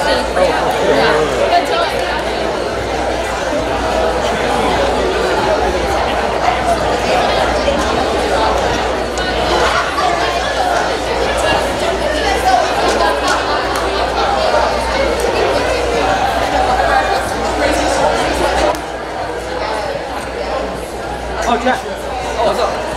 Oh, Jack. Oh, what's up?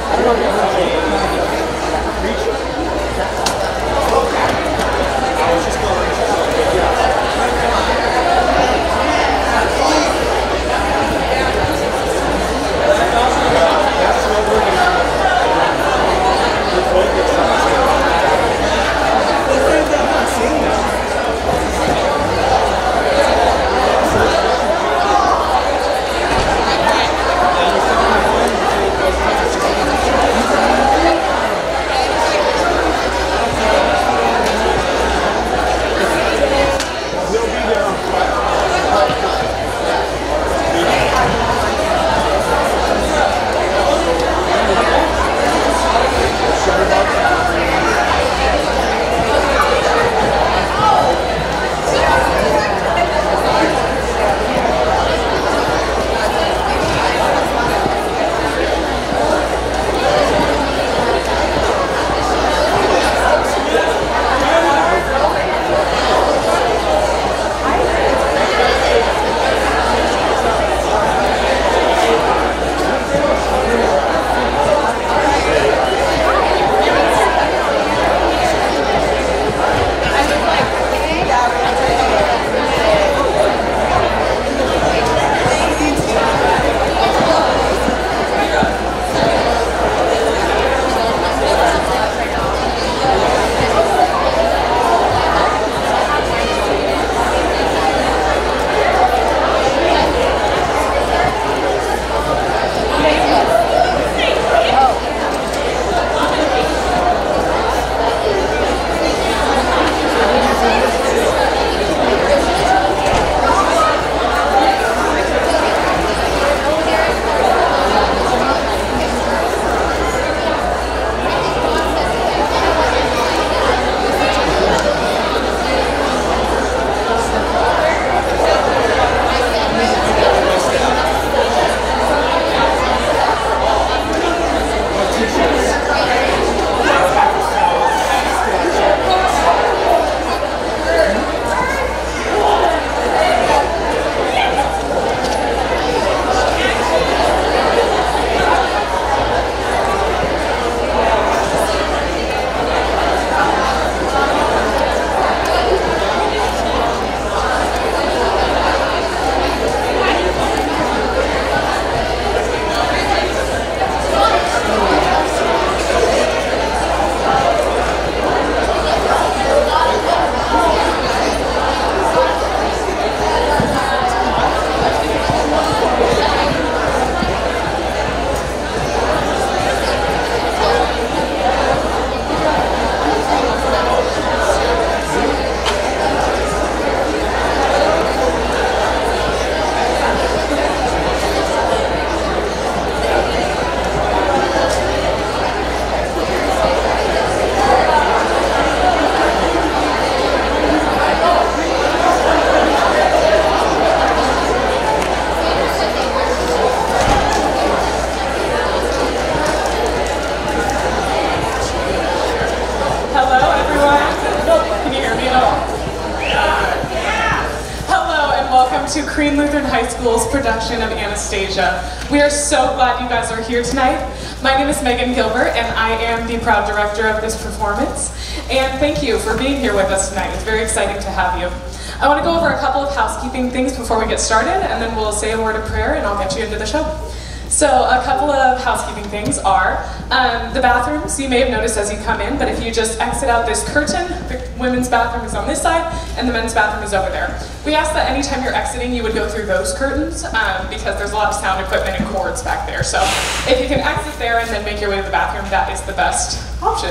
to Korean Lutheran High School's production of Anastasia. We are so glad you guys are here tonight. My name is Megan Gilbert, and I am the proud director of this performance. And thank you for being here with us tonight. It's very exciting to have you. I want to go over a couple of housekeeping things before we get started, and then we'll say a word of prayer, and I'll get you into the show. So a couple of housekeeping things are the bathrooms. You may have noticed as you come in, but if you just exit out this curtain, the women's bathroom is on this side, and the men's bathroom is over there. We ask that anytime you're exiting, you would go through those curtains because there's a lot of sound equipment and cords back there. So if you can exit there and then make your way to the bathroom, that is the best option.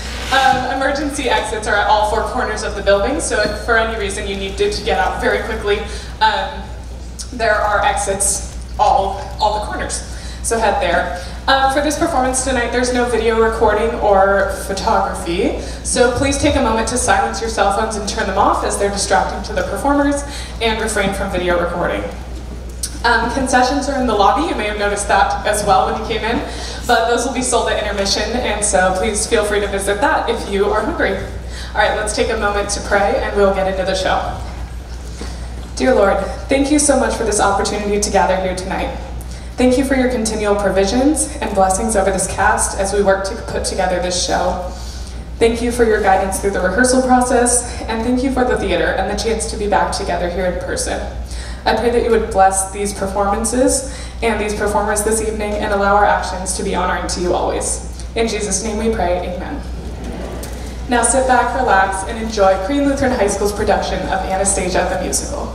Emergency exits are at all four corners of the building, so if for any reason you need to get out very quickly, there are exits all the corners. So head there. For this performance tonight, there's no video recording or photography, so please take a moment to silence your cell phones and turn them off as they're distracting to the performers, and refrain from video recording. Concessions are in the lobby. You may have noticed that as well when you came in, but those will be sold at intermission, and so please feel free to visit that if you are hungry. All right, let's take a moment to pray and we'll get into the show. Dear Lord, thank you so much for this opportunity to gather here tonight. Thank you for your continual provisions and blessings over this cast as we work to put together this show. Thank you for your guidance through the rehearsal process, and thank you for the theater and the chance to be back together here in person. I pray that you would bless these performances and these performers this evening and allow our actions to be honoring to you always. In Jesus' name we pray, amen. Now sit back, relax, and enjoy Crean Lutheran High School's production of Anastasia the Musical.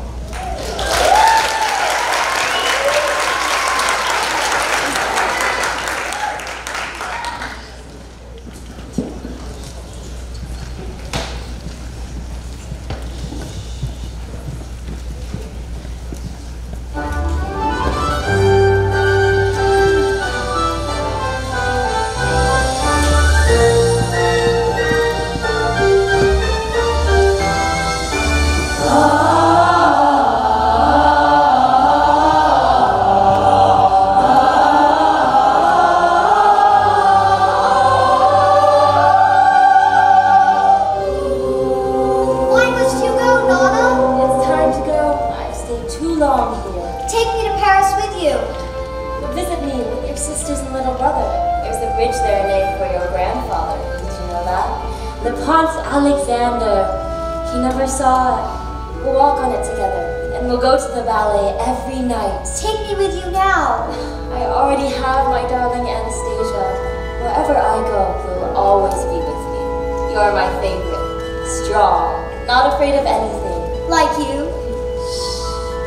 Every night. Take me with you now. I already have my darling Anastasia. Wherever I go, you'll always be with me. You're my favorite. Strong. Not afraid of anything. Like you. Shh.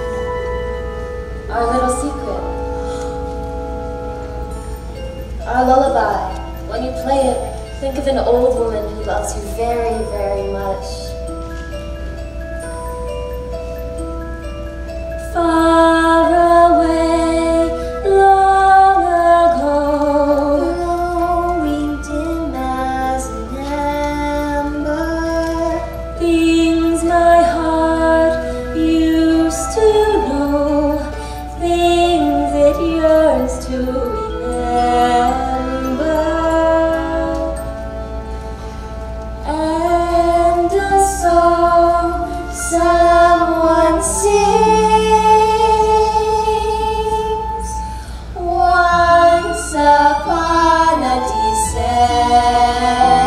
Our little secret. Our lullaby. When you play it, think of an old woman who loves you very, very much. Far away, long ago, glowing dim as an ember, things my heart used to know, things it yearns to remember, and a song someone sings. Upon a December.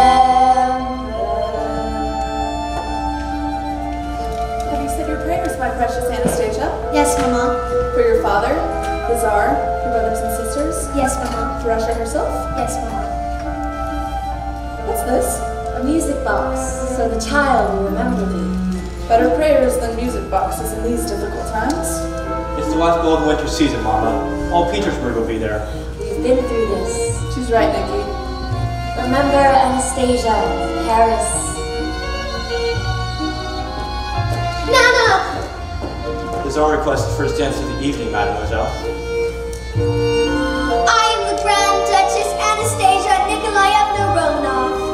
Have you said your prayers, my precious Anastasia? Yes, Mama. For your father, the Tsar, your brothers and sisters? Yes, Mama. For Russia herself? Yes, Mama. What's this? A music box, so the child will remember me. Better prayers than music boxes in these difficult times. It's the last golden winter season, Mama. All Petersburg will be there. We've been through this. She's right, Nikki. Remember Anastasia, Paris. Nana! The Tsar requests the first dance of the evening, Mademoiselle. I am the Grand Duchess Anastasia Nikolaevna Romanov.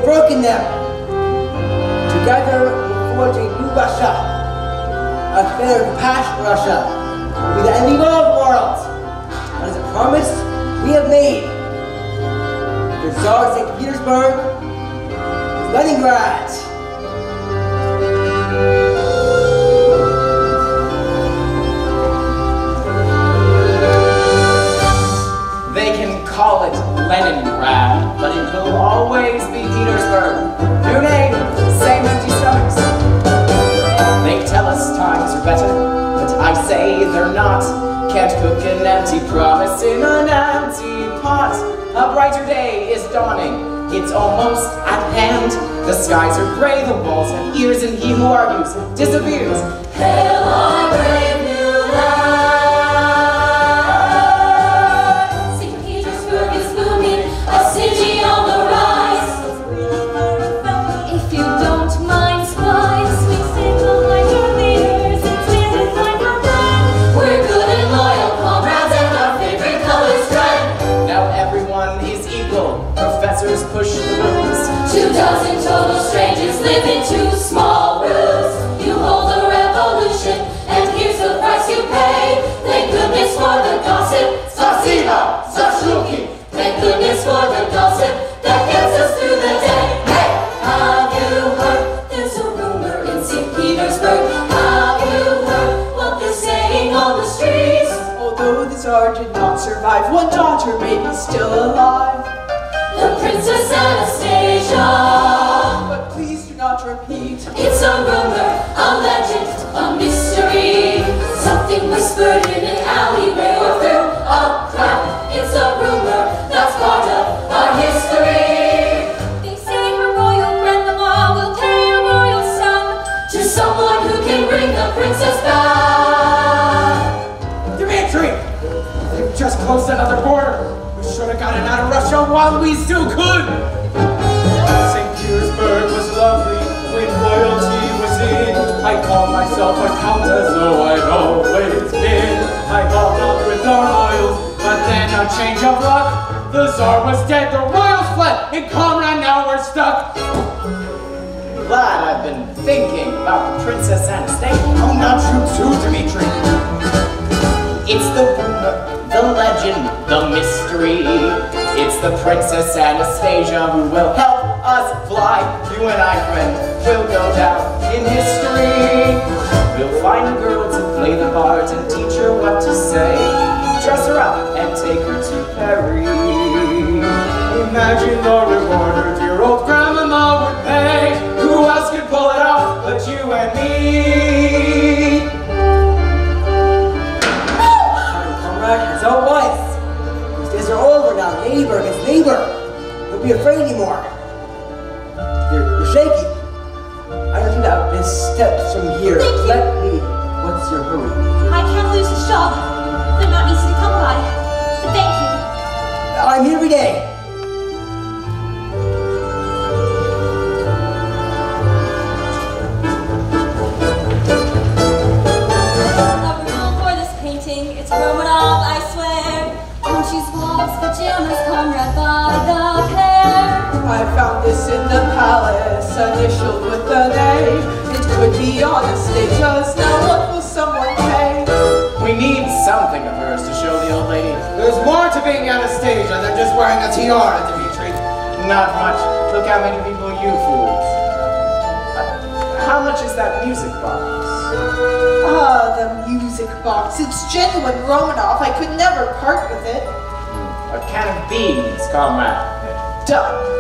broken them. Together we'll forge a new Russia, a better compassionate Russia, will be the envy of all worlds. And as a promise we have made, the Tsar St. Petersburg, Leningrad. They can call it Leningrad, but it will always be Petersburg. New name, same empty stomachs. They tell us times are better, but I say they're not. Can't cook an empty promise in an empty pot. A brighter day is dawning. It's almost at hand. The skies are gray, the walls have ears, and he who argues disappears. Hail our brave new land! St. Petersburg is booming, a city on the rise. If you don't mind spies, we stand behind our leaders and stand behind our men. We're good and loyal comrades, and our favorite color's red. Now everyone is equal. Professors push the rules. 2 dozen total strangers live in 2 small rooms. You hold a revolution, and here's the price you pay. Thank goodness for the gossip, Spasiba, Zashuki. Thank goodness for the gossip that gets us through the day. Hey, have you heard? There's a rumor in St. Petersburg. Have you heard what they're saying on the streets? Although the Tsar did not survive, one daughter may be still alive. The Princess Anastasia. But please do not repeat. It's a rumor, a legend, a mystery. Something whispered in an alleyway or through a crowd. It's a rumor that's part of our history. They say her royal grandmama will pay a royal sum to someone who can bring the princess back. Dmitri! They've just closed another border. We should have gotten out of Russia while we still could! St. Petersburg was lovely when royalty was in. I called myself a countess, though I'd always been. I got out with our royals, But then a change of luck. The Tsar was dead, the royals fled, and comrade, now we're stuck. Glad I've been thinking about the Princess Anastasia. Oh, not you too, Dmitri. It's the rumor, the legend, the mystery. It's the Princess Anastasia who will help us fly. You and I, friend, will go down in history. We'll find a girl to play the part and teach her what to say. Dress her up and take her to Paris. imagine the reward her dear old grandmama would pay. Who else could pull it off but you and me? Comrade, it's all was. Those days are over now. Neighbor against neighbor. Don't be afraid anymore. You're shaky. I don't think that this steps from here. Thank you. Let me. What's your hurry? I can't lose this job. They're not easy to come by. But thank you. I'm here every day. A rule for this painting, it's Romanov, I swear. Don't choose walls, pajamas, comrade by the pair. I found this in the palace, initialed with the name. It could be Anastasia's, now what will someone pay? We need something of hers to show the old lady. There's more to being Anastasia than just wearing a tiara, Dmitri. Not much. Look how many people you fooled. How much is that music box? Ah, the music box. It's genuine Romanov. I could never part with it. A can of beans, comrade. Done.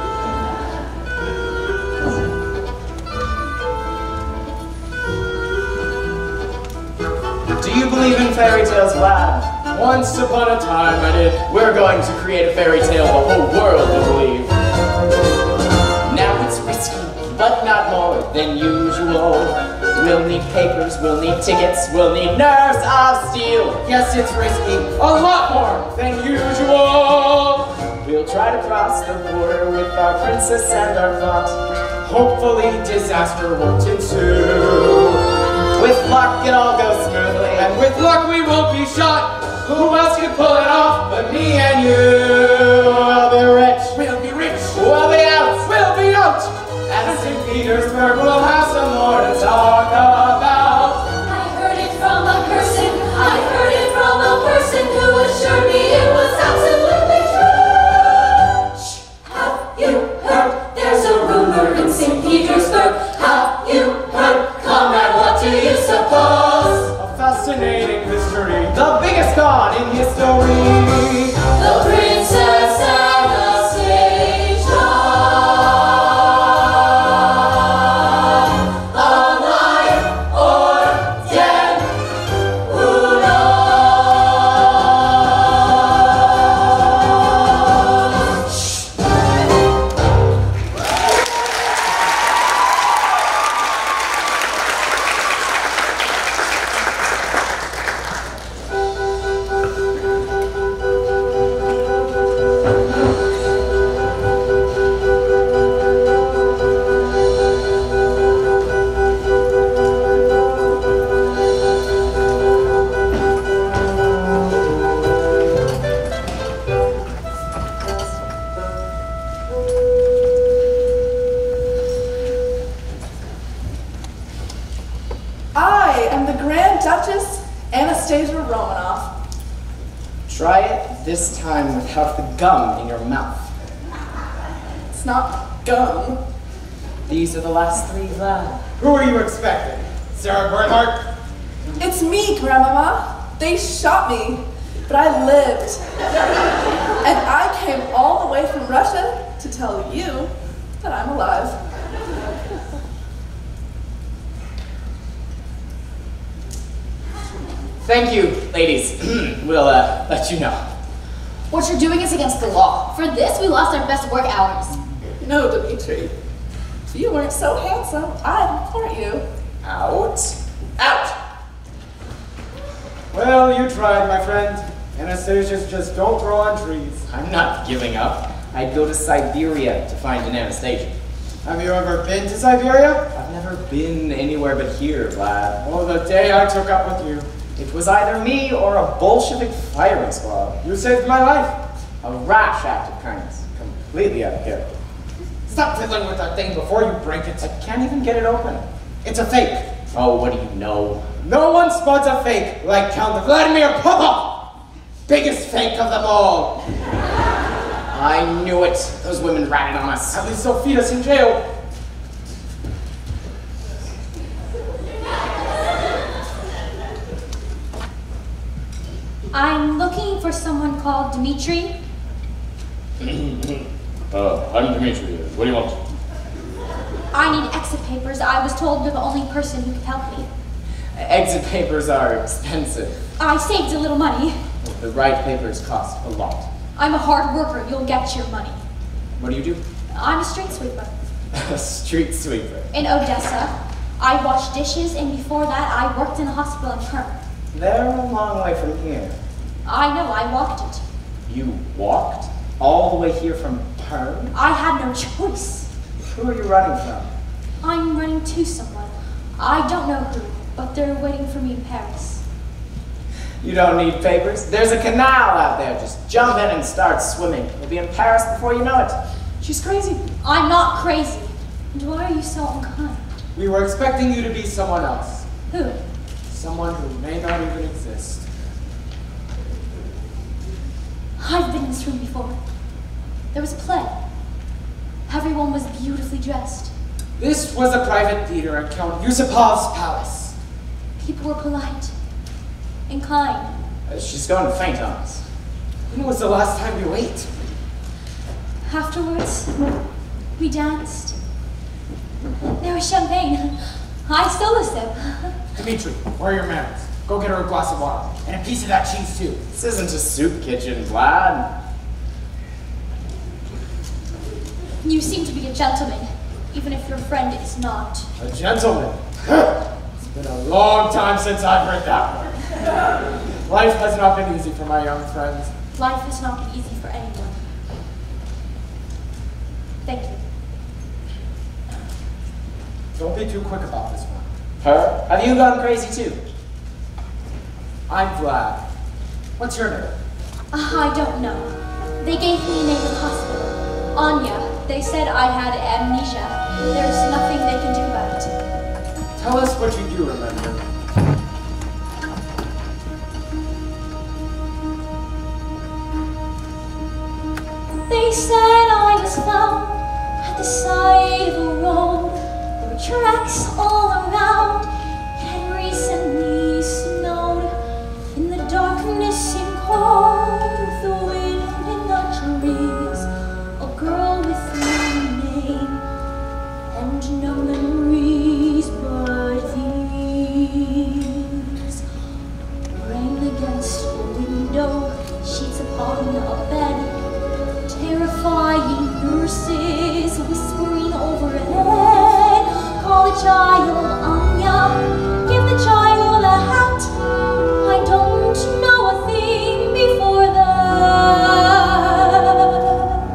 Do you believe in fairy tales, lad? Once upon a time I did. We're going to create a fairy tale the whole world will believe. Now it's risky, but not more than usual. We'll need papers, we'll need tickets, we'll need nerves of steel. Yes, it's risky, a lot more than usual. We'll try to cross the border with our princess and our plot. Hopefully disaster won't ensue. With luck, it all goes smoothly, and with luck, we won't be shot. Who else can pull it off but me and you? We'll be rich. We'll be rich. We'll be out. We'll be Petersburg, we'll have some more to talk about. I heard it from a person, I heard it from a person who assured me it was absolutely true. Shh, have you heard? There's a rumor in St. Petersburg. Have you heard? Comrade, what do you suppose? A fascinating mystery, the biggest con in history. The Princess Anastasia. Alive or dead? Who I am the Grand Duchess Anastasia Romanoff. Try it this time without the gum in your mouth. It's not gum. These are the last three, Vlad. Who are you expecting? Sarah Bernhardt? It's me, Grandmama. They shot me, but I lived. And I came all the way from Russia to tell you that I'm alive. Thank you, ladies. We'll let you know. What you're doing is against the law. For this, we lost our best work hours. No, Dmitri. If you weren't so handsome, I'd report you. Out. Out! Well, you tried, my friend. Anastasias just don't grow on trees. I'm not giving up. I'd go to Siberia to find an Anastasia. Have you ever been to Siberia? I've never been anywhere but here, Vlad. Well, the day I took up with you, It was either me or a Bolshevik firing squad. you saved my life. A rash act of kindness. Completely out of character. Stop fiddling with that thing before you break it. I can't even get it open. It's a fake. Oh, what do you know? No one spots a fake like Count Vladimir Popov. Biggest fake of them all. I knew it. Those women ratted on us. At least they'll feed us in jail. I'm looking for someone called Dmitri. I'm Dimitri. What do you want? I need exit papers. I was told you're the only person who could help me. Exit papers are expensive. I saved a little money. The right papers cost a lot. I'm a hard worker. You'll get your money. What do you do? I'm a street sweeper. A street sweeper. In Odessa, I washed dishes, and before that, I worked in a hospital in Perm. They're a long way from here. I know, I walked it. You walked all the way here from Perm? I had no choice. Who are you running from? I'm running to someone. I don't know who, but they're waiting for me in Paris. You don't need papers. There's a canal out there. Just jump in and start swimming. You'll be in Paris before you know it. She's crazy. I'm not crazy. And why are you so unkind? We were expecting you to be someone else. Who? Someone who may not even exist. I've been in this room before. There was a play. Everyone was beautifully dressed. This was a private theater at Count Yusupov's palace. People were polite and kind. She's going to faint on us. When was the last time you ate? Afterwards, we danced. There was champagne. I stole a sip. Dimitri, where are your manners? Go get her a glass of water. And a piece of that cheese, too. This isn't a soup kitchen, Vlad. You seem to be a gentleman, even if your friend is not. A gentleman. It's been a long time since I've heard that word. Life has not been easy for my young friends. Life has not been easy for anyone. Thank you. Don't be too quick about this one. Her? Have you gone crazy too? I'm Vlad. What's your name? I don't know. They gave me a name in the hospital. Anya. They said I had amnesia. There's nothing can do about it. Tell us what you do remember. They said I was found at the side of a road. There were tracks all around. It had recently snowed. In the darkness and cold, with the wind in the trees, a girl with no name and no memories but these. Rain against a window, sheets upon a bed. Terrifying nurses whispering overhead. Call the child Anya, give the child a hat. I don't know a thing before that.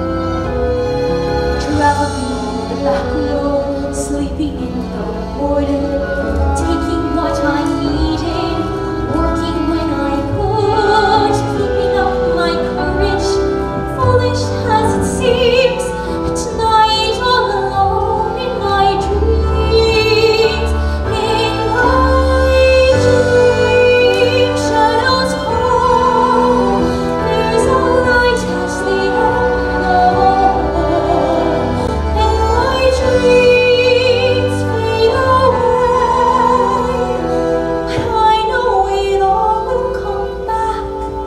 Traveling the back road, sleeping in the morning, taking what I needed, working when I could, keeping up my courage. Foolish as it seems, at night all alone in my dreams. In my dreams, shadows fall. There's a light as the end of all. And my dreams fade away. I know it all will come back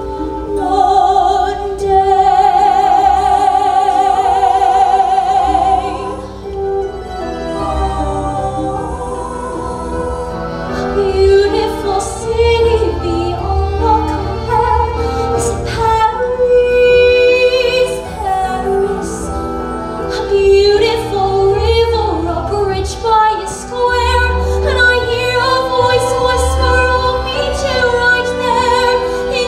one day. Beautiful city beyond all compare is Paris, Paris. A beautiful river, a bridge by a square, and I hear a voice whisper, "I'll meet you right there in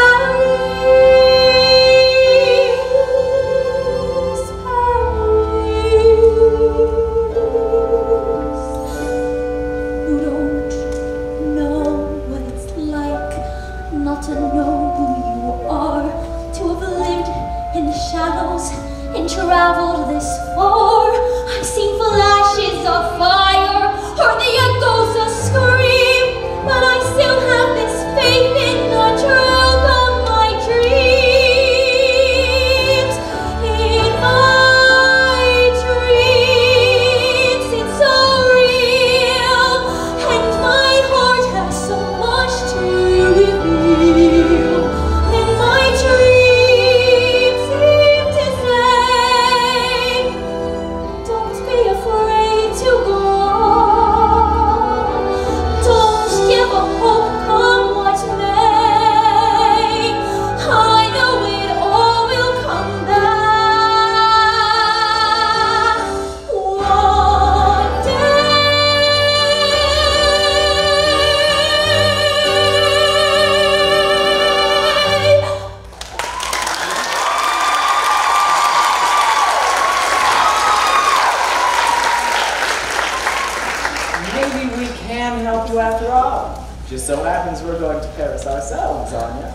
Paris, Paris." You don't know what it's like not to know who you are, to have lived in the shadows and traveled this far. I've seen flashes of fire, heard the echoes of scream, but I still have this faith in the truth of my dreams. In my dreams, it's so real, and my heart has so much to reveal. And my dreams seem to say, don't be afraid to go. Don't give up hope, come what may. I know it all will come back one day. Maybe we can help you after all. Just so happens we're going to Paris ourselves, Anya.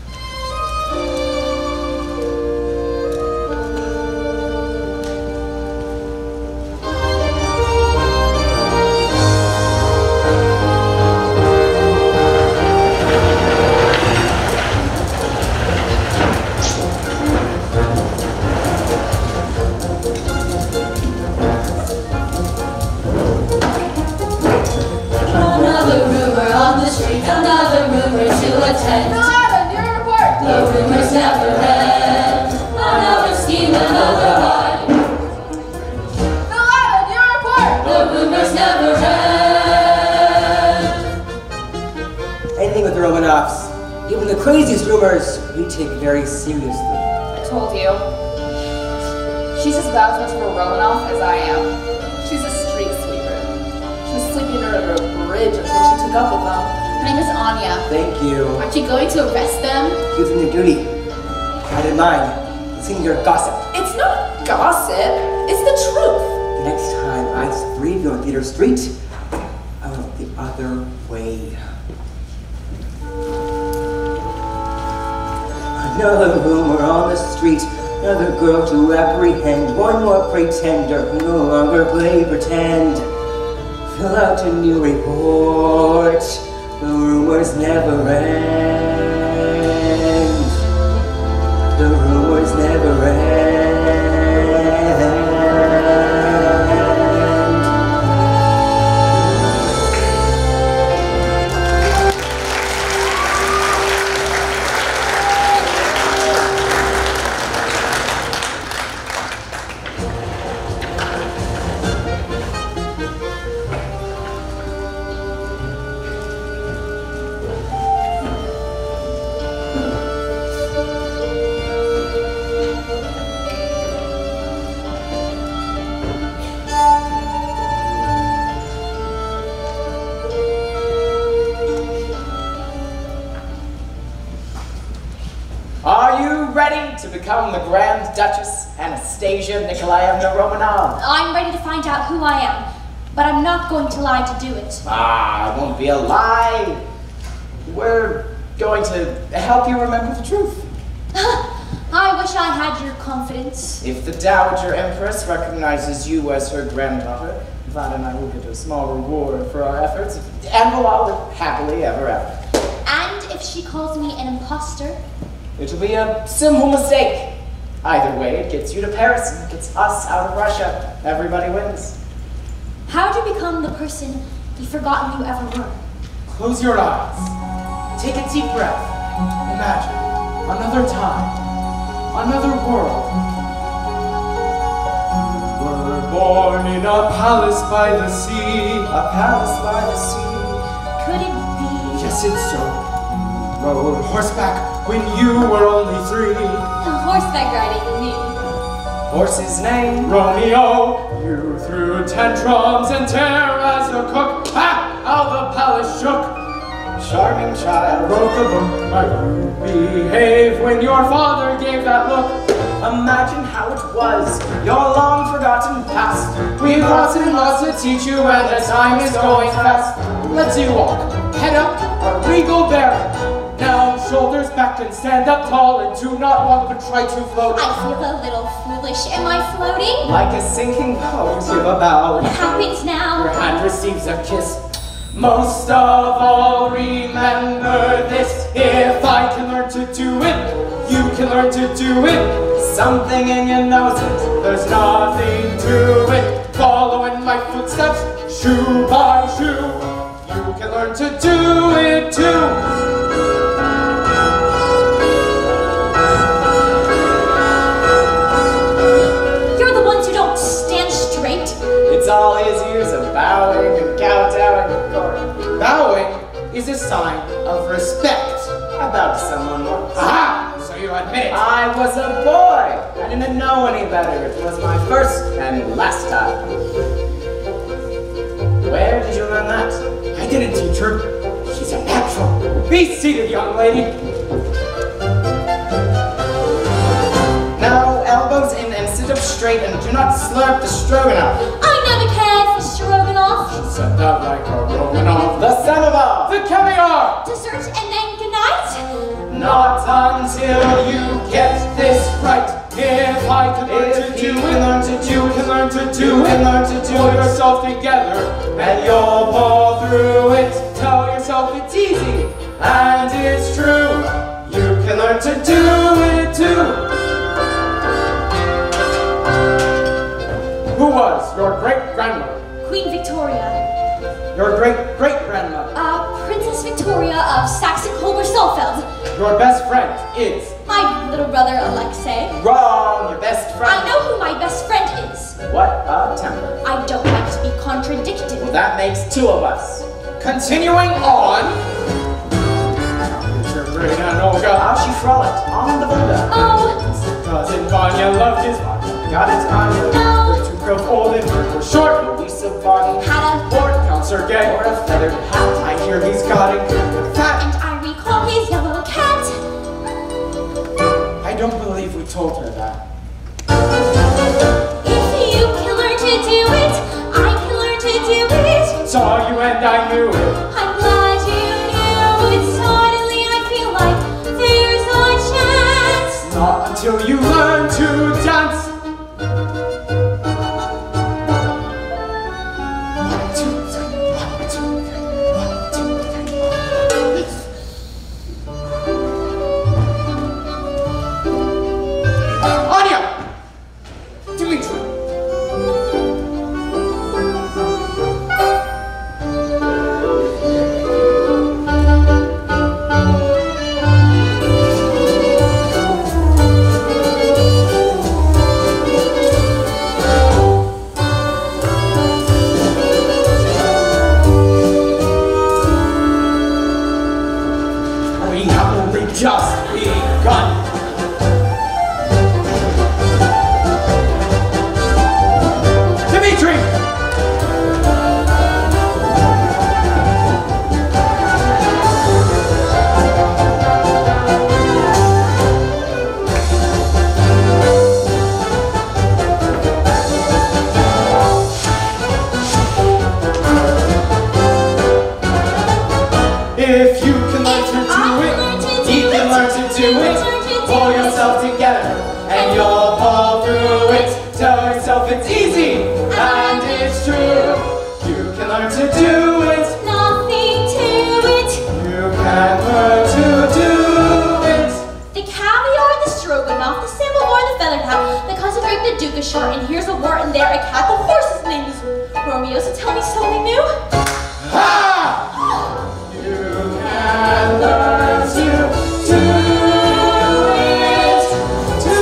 Another rumor on the street, another rumor to attend. The rumors never end. Another scheme, another lie. The rumors never end. Anything with the Romanovs, even the craziest rumors, we take very seriously. I told you. She's as bad as much of a Romanoff as I am. She's a street sweeper. She was sleeping under a bridge until she took up with them. Her name is Anya. Thank you. Aren't you going to arrest them? He was in your duty. I didn't mind. Listening to your gossip. It's not gossip. It's the truth. The next time I see you on Theater Street, I went the other way. Another rumor on the street, Another girl to apprehend, one more pretender who no longer play pretend. Fill out a new report, the rumors never end. The rumors never end. Are you ready to become the Grand Duchess Anastasia Nikolaevna Romanov? I'm ready to find out who I am, but I'm not going to lie to do it. Ah, it won't be a lie. We're going to help you remember the truth. I wish I had your confidence. If the Dowager Empress recognizes you as her granddaughter, Vlad and I will get a small reward for our efforts, and we'll all live happily ever after. And if she calls me an imposter? It'll be a simple mistake. Either way, it gets you to Paris and gets us out of Russia. Everybody wins. How to become the person you've forgotten you ever were? Close your eyes. Take a deep breath. Imagine another time, another world. We're born in a palace by the sea. A palace by the sea. Could it be? Yes, it's so. Rode horseback when you were only 3. Horseback riding, you mean? Horse's name? Romeo. You threw tantrums and terror as a cook. Ha! How the palace shook. Charming child. Wrote the book. How you behaved when your father gave that look. Imagine how it was, your long forgotten past. We've lots and lots to teach you, and the time is going fast. Let's you walk, head up, a regal bearing. Now shoulders back and stand up tall, and do not walk but try to float. I feel a little foolish. Am I floating? Like a sinking boat, give a bow. What happens now? Your hand receives a kiss. Most of all, remember this. If I can learn to do it, you can learn to do it. Something in you knows it. There's nothing to it. Follow in my footsteps, shoe by shoe. You can learn to do it too. You're the ones who don't stand straight. It's all his years of bowing and kowtowing in court. Bowing is a sign of respect. About someone once. Aha! So you admit it. I was a boy. I didn't know any better. It was my first and last time. Where did you learn that? I didn't teach her. She's a natural. Be seated, young lady. Now, elbows in and sit up straight and do not slurp the stroganoff. I never cared for stroganoff. She said that like a Romanov. The samovar. The caviar. Dessert and then goodnight? Not until you get this right. If I can learn to do it, learn to do it, learn to do it, learn to do it yourself together, and you'll pull through it. Tell yourself it's easy, and it's true. You can learn to do it too. Who was your great-grandmother? Queen Victoria. Your great-great-grandmother? Princess Victoria of Saxe-Coburg-Saalfeld. Your best friend is? My little brother Alexei. Wrong, your best friend. I know who my best friend is. What a temper. I don't like to be contradicted. Well, that makes 2 of us. Continuing on. Your great Aunt Olga. How she frolicked on the Volga. Oh, Cousin Vanya loved his Vanya. Got it, Anya. no. To grow old and or short. Lisa Barton. Had a Lord Count Sergei. Or a feathered hat. I hear he's got a good fat. and I recall his yellow cat. I don't believe we told her that. If you can learn to do it, I can learn to do it. Saw you and I knew it. I'm glad you knew it. Suddenly I feel like there's a chance. Not until you learn to there a cat? The horse's name is Romeo, so tell me something new. Ha! You can learn to do it too.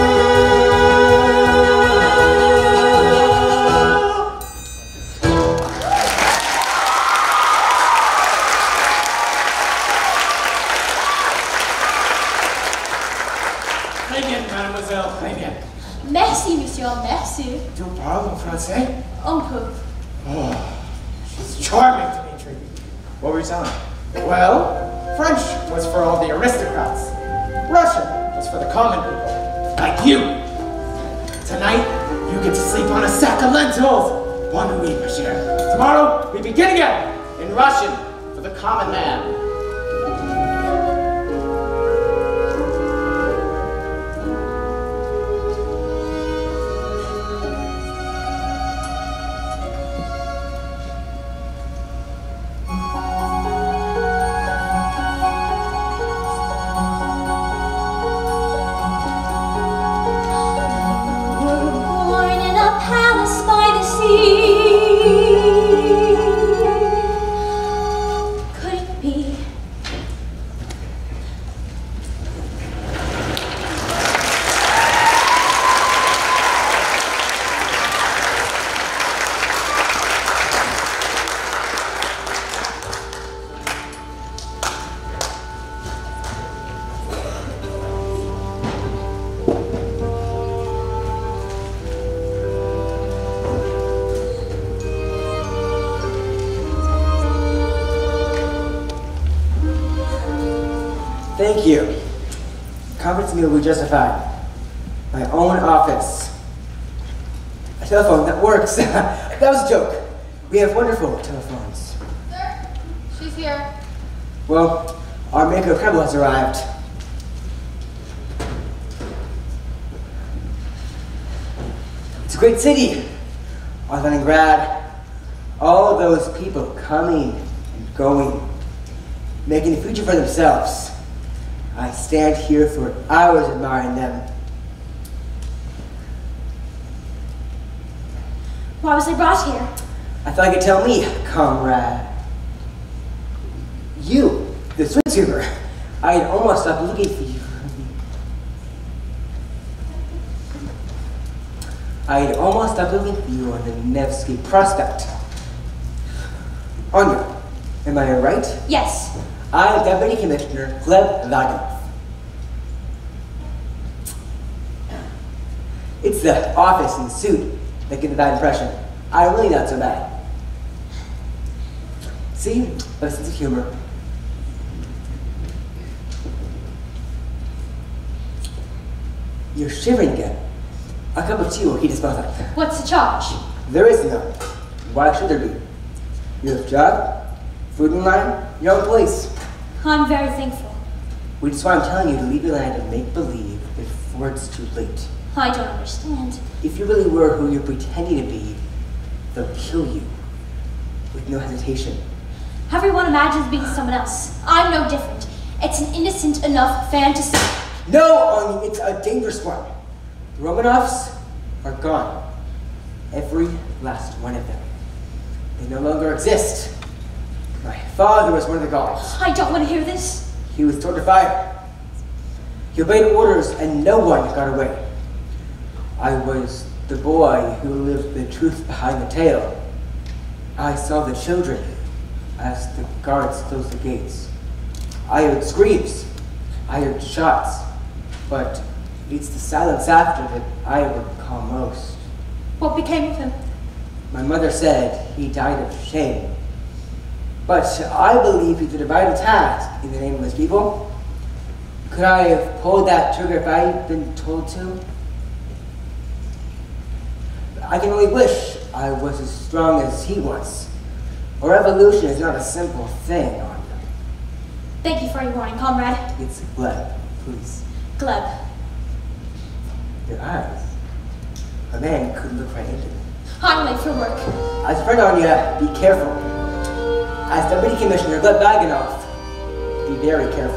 Très bien, mademoiselle, très bien. Merci, monsieur, merci. Tu parles en français? Un peu. Oh, she's charming, Dimitri. What were you telling me? Well, French was for all the aristocrats. Russian was for the common people, like you. Tonight, you get to sleep on a sack of lentils. Bonne nuit, ma chère. Tomorrow, we begin again in Russian for the common man. Thank you. Conference meal we justified. My own office. A telephone that works. That was a joke. We have wonderful telephones. Sir, she's here. Well, our maker of trouble has arrived. It's a great city. Our Leningrad. All those people coming and going, making a future for themselves. I stand here for hours admiring them. Why was I brought here? I thought you could tell me, comrade. You, the swimmer, I had almost stopped looking for you. I had almost stopped looking for you on the Nevsky Prospect. Anya, am I right? Yes. I am Deputy Commissioner Gleb Vaganov. It's the office and suit that give that impression. I'm really not so bad. See? A sense of humor. You're shivering again. A cup of tea will heat us both up. What's the charge? There is none. Why should there be? You have a job, food in line, your own place. I'm very thankful. Which is why I'm telling you to leave your land and make believe before it's too late. I don't understand. If you really were who you're pretending to be, they'll kill you with no hesitation. Everyone imagines being someone else. I'm no different. It's an innocent enough fantasy. No, Anya, it's a dangerous one. The Romanovs are gone. Every last one of them. They no longer exist. My father was one of the guards. I don't want to hear this. He was turned to fire. He obeyed orders and no one got away. I was the boy who lived the truth behind the tale. I saw the children as the guards closed the gates. I heard screams. I heard shots. But it's the silence after that I recall most. What became of him? My mother said he died of shame. But I believe he did a vital task in the name of his people. Could I have pulled that trigger if I had been told to? I can only wish I was as strong as he was. A revolution is not a simple thing, Anya. Thank you for your warning, comrade. It's Gleb, please. Gleb. Your eyes. A man could look right into them. I'm late for work. As a friend, Anya, be careful. As Deputy Commissioner Gleb Vaganov, be very careful.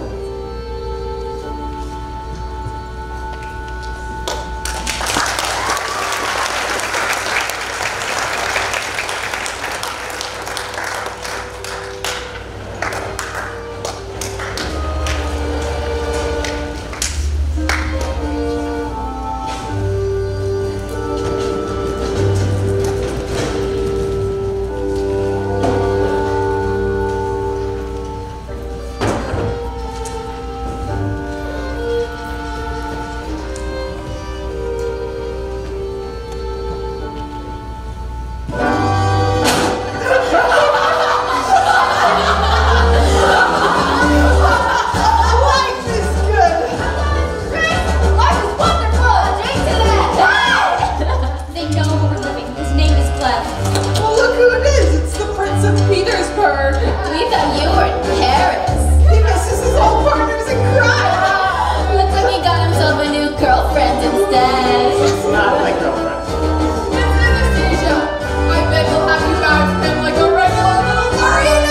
left. Well, look who it is. It's the Prince of Petersburg. We thought you were in Paris. He misses his old partners in crime. Looks like he got himself a new girlfriend instead. It's not my girlfriend. Miss Anastasia, I bet we'll have you guys spend like a regular little marina.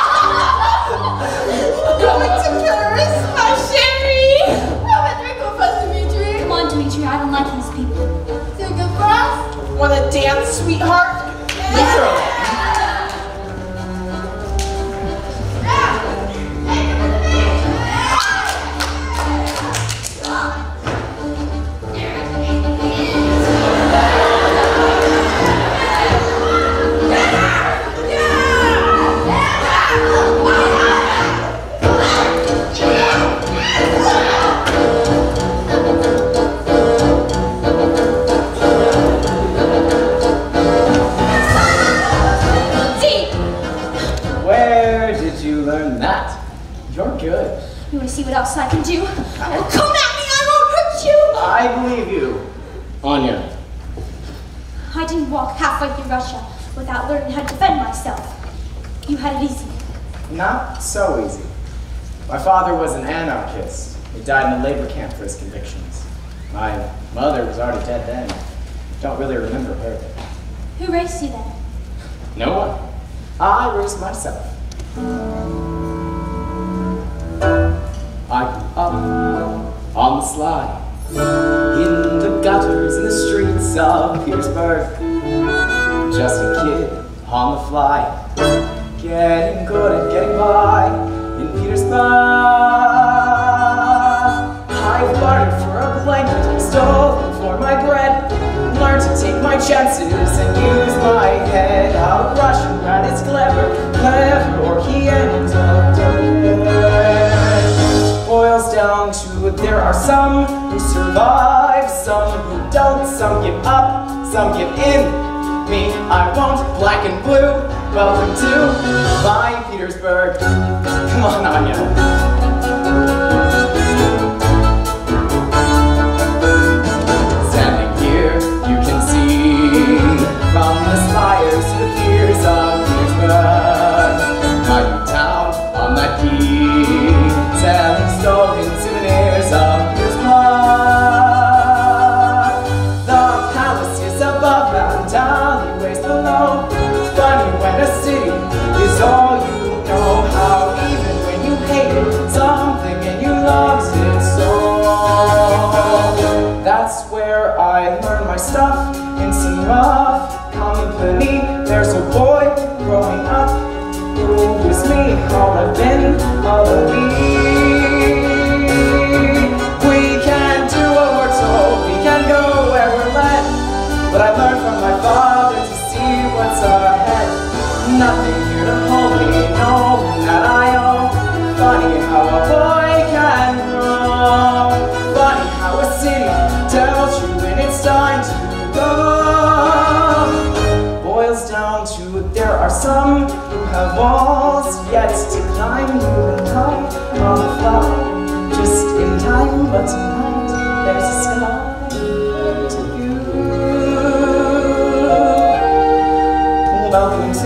Going to Paris, my chérie. How about drink with us, Dimitri? Come on, Dimitri, I don't like these people. Too good for us? Want to dance, sweetheart? Literally. Where did you learn that? You're good. You want to see what else I can do? Oh, come at me, I won't hurt you! I believe you. Anya. I didn't walk halfway through Russia without learning how to defend myself. You had it easy. Not so easy. My father was an anarchist. He died in a labor camp for his convictions. My mother was already dead then. Don't really remember her. Who raised you then? No one. I raised myself. I grew up on the sly, in the gutters and the streets of Petersburg. Just a kid on the fly, getting good at getting by in Petersburg. I bartered for a blanket, stolen for my bread, learned to take my chances and use my head. A Russian rat is clever, or he ends up dead. Boils down to there are some who survive, some who don't, some give up, some give in. Me, I won't. Black and blue, welcome to my Petersburg. Come on, Anya. From the spires to the piers of Petersburg, my new town on that quay, selling stolen souvenirs of Petersburg. The palace is above and alleyways below. It's funny when a city is all you know. How even when you hate it, something in you loves it so. That's where I learned my stuff in some rough company. There's a boy growing up who is me, all I've been, all of me. We can do what we're told, we can go where we're led, but I learned from my father to see what's ahead. Nothing here to hold me, no, that I owe. Funny how a boy can grow, funny how a city tells you when it's time to go. Boils down to there are some who have walls yet to climb. You and I on the fly, just in time, but tonight there's a sky to view. Welcome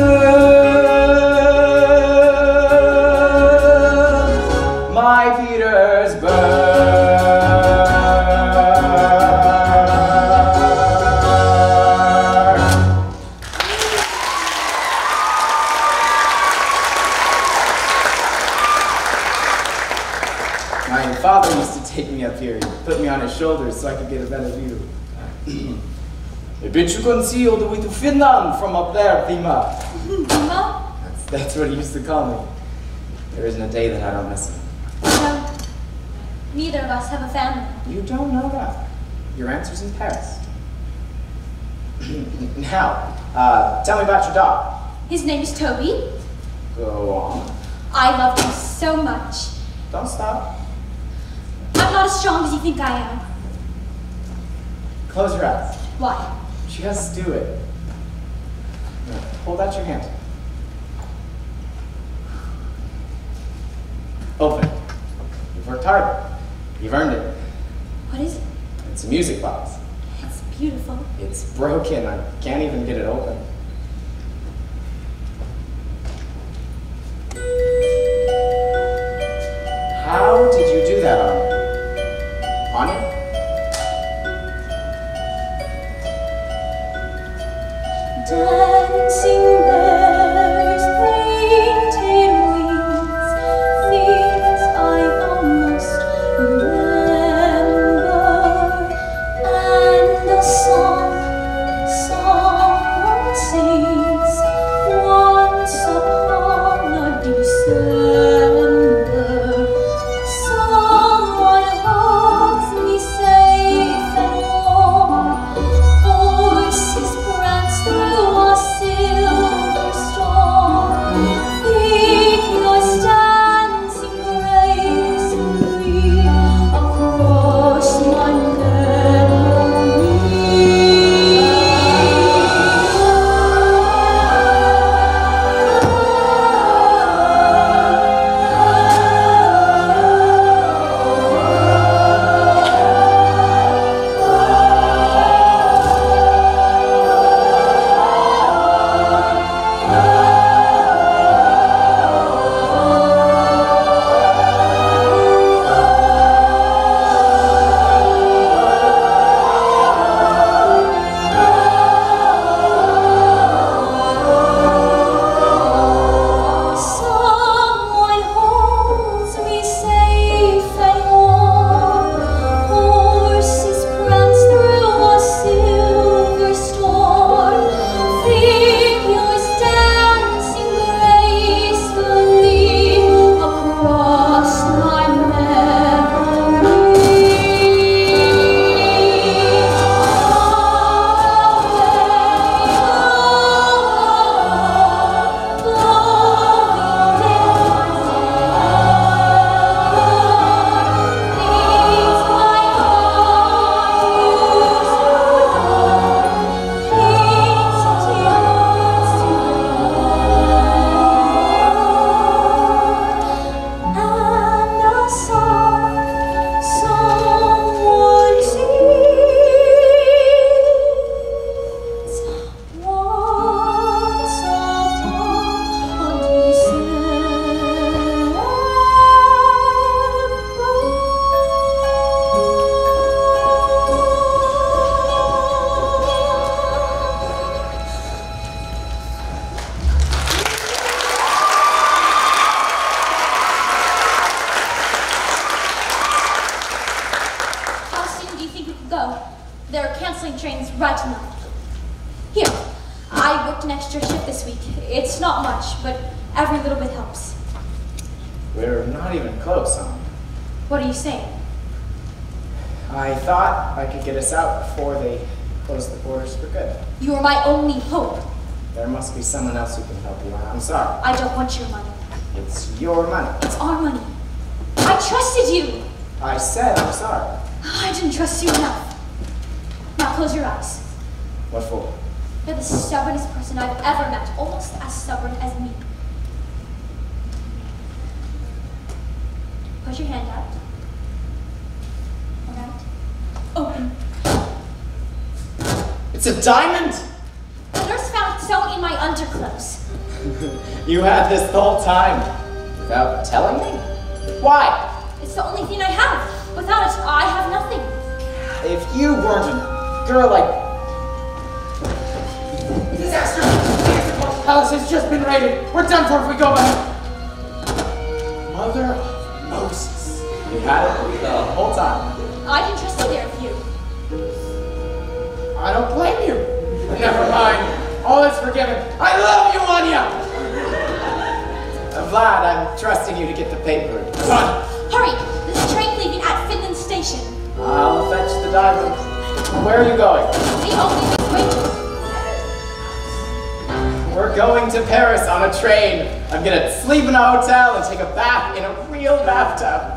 to my Petersburg. My father used to take me up here. He put me on his shoulders so I could get a better view. I bet you couldn't see all the way to Finland from up there, Dima. Dima? That's what he used to call me. There isn't a day that I don't miss him. No. Neither of us have a family. You don't know that. Your answer's in Paris. Now, tell me about your dog. His name is Toby. Go on. I love him so much. Don't stop. I'm not as strong as you think I am. Close your eyes. Why? Just do it. Now, hold out your hand. Open it. You've worked hard. You've earned it. What is it? It's a music box. It's beautiful. It's broken. I can't even get it open. How did you do that, Anya? Dancing bears, painted wings, things I almost remember, and a song someone sings once upon a December. Someone holds me safe and warm. Horses prance through a silver storm. Figures dancing gracefully across my Someone holds me safe and warm. Horses prance through a silver storm. Figures dancing gracefully across my and a song someone sings once upon a How soon do you think you could go? They're canceling trains right now. Here, I worked an extra shift this week. It's not much, but every little bit helps. We're not even close, huh? What are you saying? I thought I could get us out before they close the borders for good. You are my only hope. There must be someone else who can help you. I'm sorry. I don't want your money. It's your money. It's our money. I trusted you. I said I'm sorry. I didn't trust you enough. Now close your eyes. What for? You're the stubbornest person I've ever met, almost as stubborn as me. Put your hand out. All right. Open. It's a diamond! The nurse found it sewn in my underclothes. You had this the whole time without telling me? Why? It's the only thing I have. Without it, I have nothing. If you weren't a girl like... Disaster! The palace has just been raided. We're done for if we go back. Mother of Moses. You had it the whole time. I didn't trust either of you. I don't blame you. Never mind. All is forgiven. I love you, Anya! Vlad, I'm trusting you to get the paper. Come on. Hurry! There's a train leaving at Finland Station. I'll fetch the diamond. Where are you going? The only big wages. We're going to Paris on a train. I'm gonna sleep in a hotel and take a bath in a real bathtub.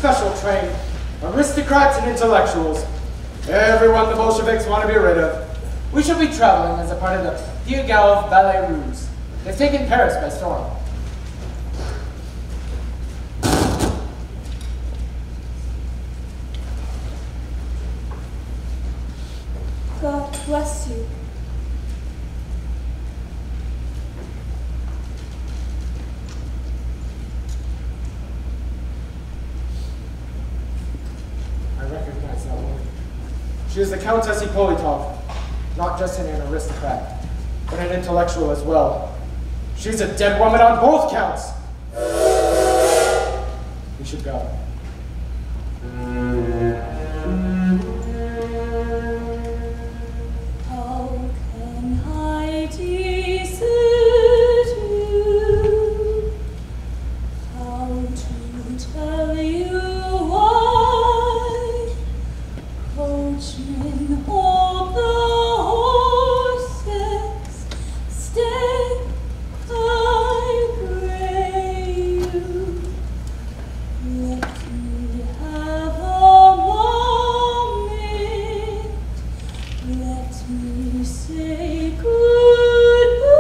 special train. Aristocrats and intellectuals. Everyone the Bolsheviks want to be rid of. We shall be traveling as a part of the Dieu Galve Ballet Rouge. They've taken Paris by storm. God bless you. I recognize that woman. She is the Countess Ippolitov, not just an aristocrat, but an intellectual as well. She's a dead woman on both counts. We should go. How can I desert you? How to tell you why? Coachman, hold the horses. Stay, I pray you. Let me have a moment. Let me say goodbye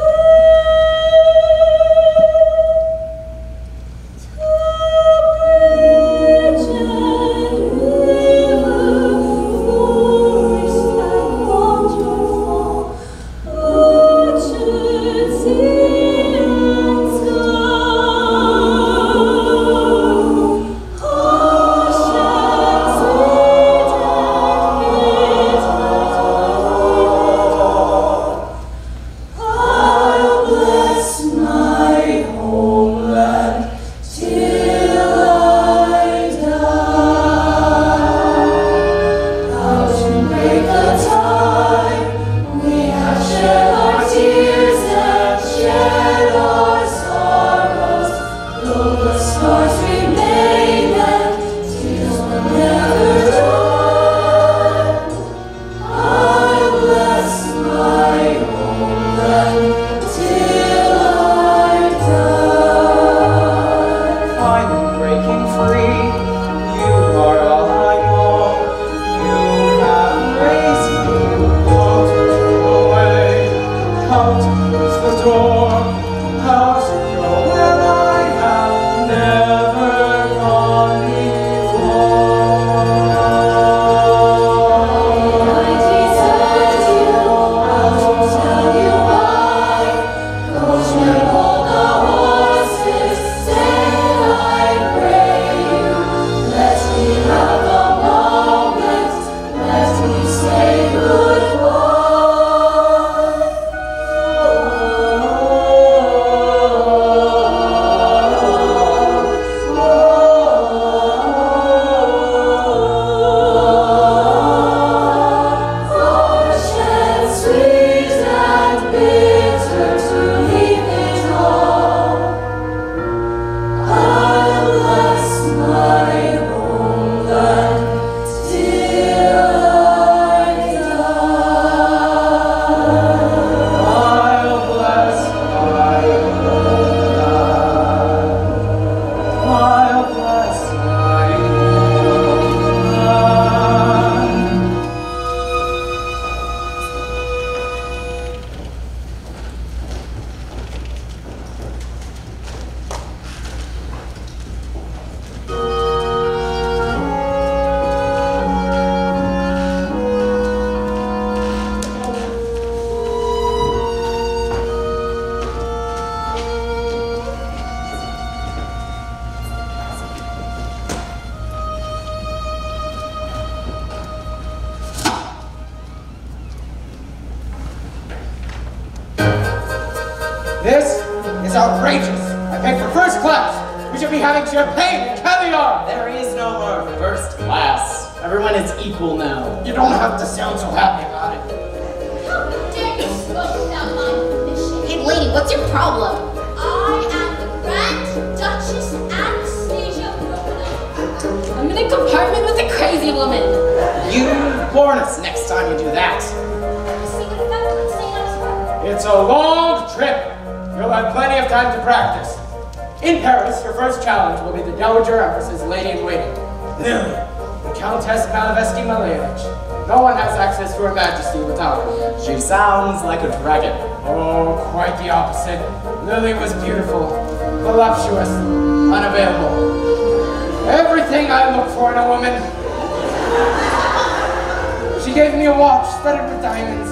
to bridge and river, forest and waterfall, orchard, sea and sky. I'll bless my homeland till I die. How to break the time we have shed our tears and shed our sorrows, though the scars remain and tears will never dry. I bless my homeland till I die. I'm breaking free. You are all I know. You have raised me. How to turn away. How to close the door. How to go where I have never gone before. I desert you, I'll tell you why. Coachman, hold the horses, stay, I pray you. Let me have a moment, let me say goodbye. Ocean sweet and bitter to leave it all. I'll bless my homeland till I die. I'll bless my homeland. I'll bless my homeland. This is outrageous. I paid for first class. We should be having champagne and caviar. There is no more first class. Everyone is equal now. You don't have to sound so happy about it. How dare you spoke without my permission? Hey lady, what's your problem? I am the Grand Duchess Anastasia Romanov. I'm in a compartment with a crazy woman. You warn us next time you do that. See what effect I'm saying on his work? It's a long trip. You'll have plenty of time to practice. In Paris, your first challenge will be the Dowager Empress's Lady-in-Waiting. Lily, the Countess Malavesky Malevich. No one has access to Her Majesty without her. She sounds like a dragon. Oh, quite the opposite. Lily was beautiful, voluptuous, unavailable. Everything I look for in a woman. She gave me a watch studded with diamonds.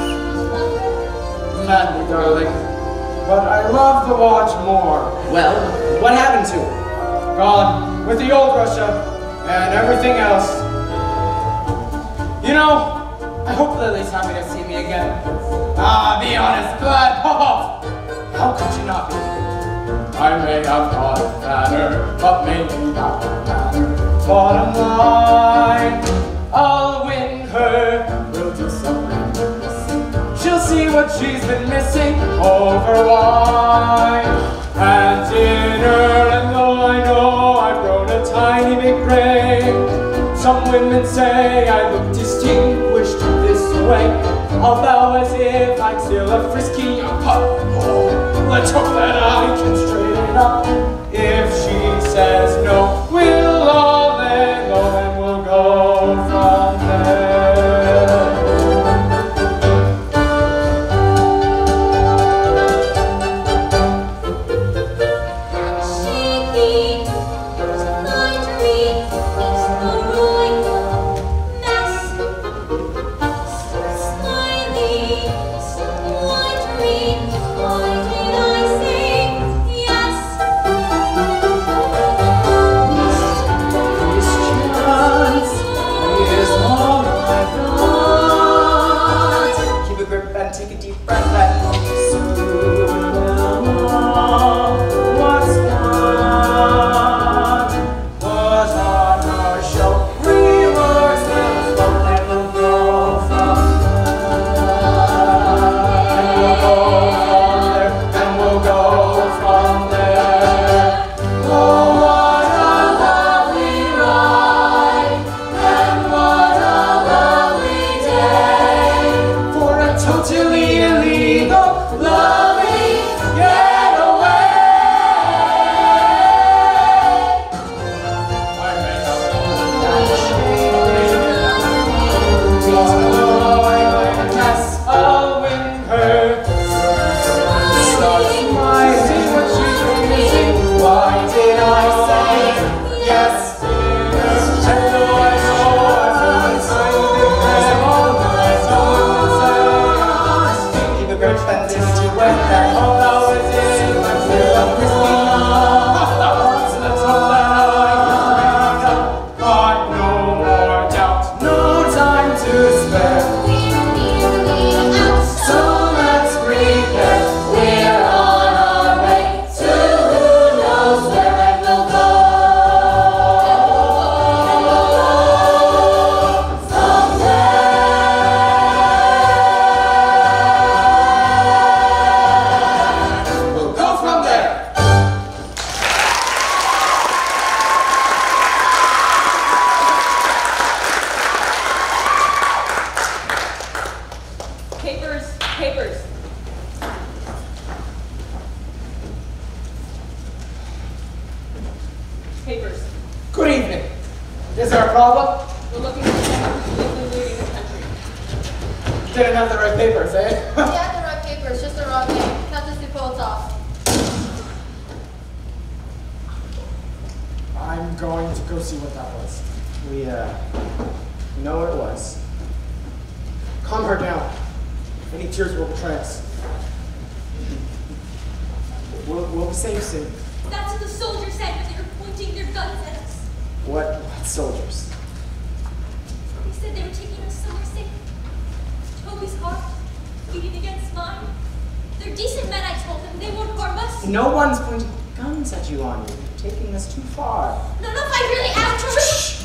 Madly, darling. But I love the watch more. Well, what happened to her? Gone with the old Russia and everything else. You know, I hope Lily's happy to see me again. Ah, be honest, glad. How could you not be? I may have got fatter, but maybe not matter. Bottom line, I'll win her. We'll do something. She'll see what she's been missing over wine and dinner. And though I know I've grown a tiny bit gray, some women say I look distinguished this way. I'll bow as if I'm still a frisky young pup. Oh, let's hope that I can straighten up. If she says no, we'll all lay low and we'll go from there. No one's pointing guns at you, Anya. You're taking this too far. No, no, I really am. Shh.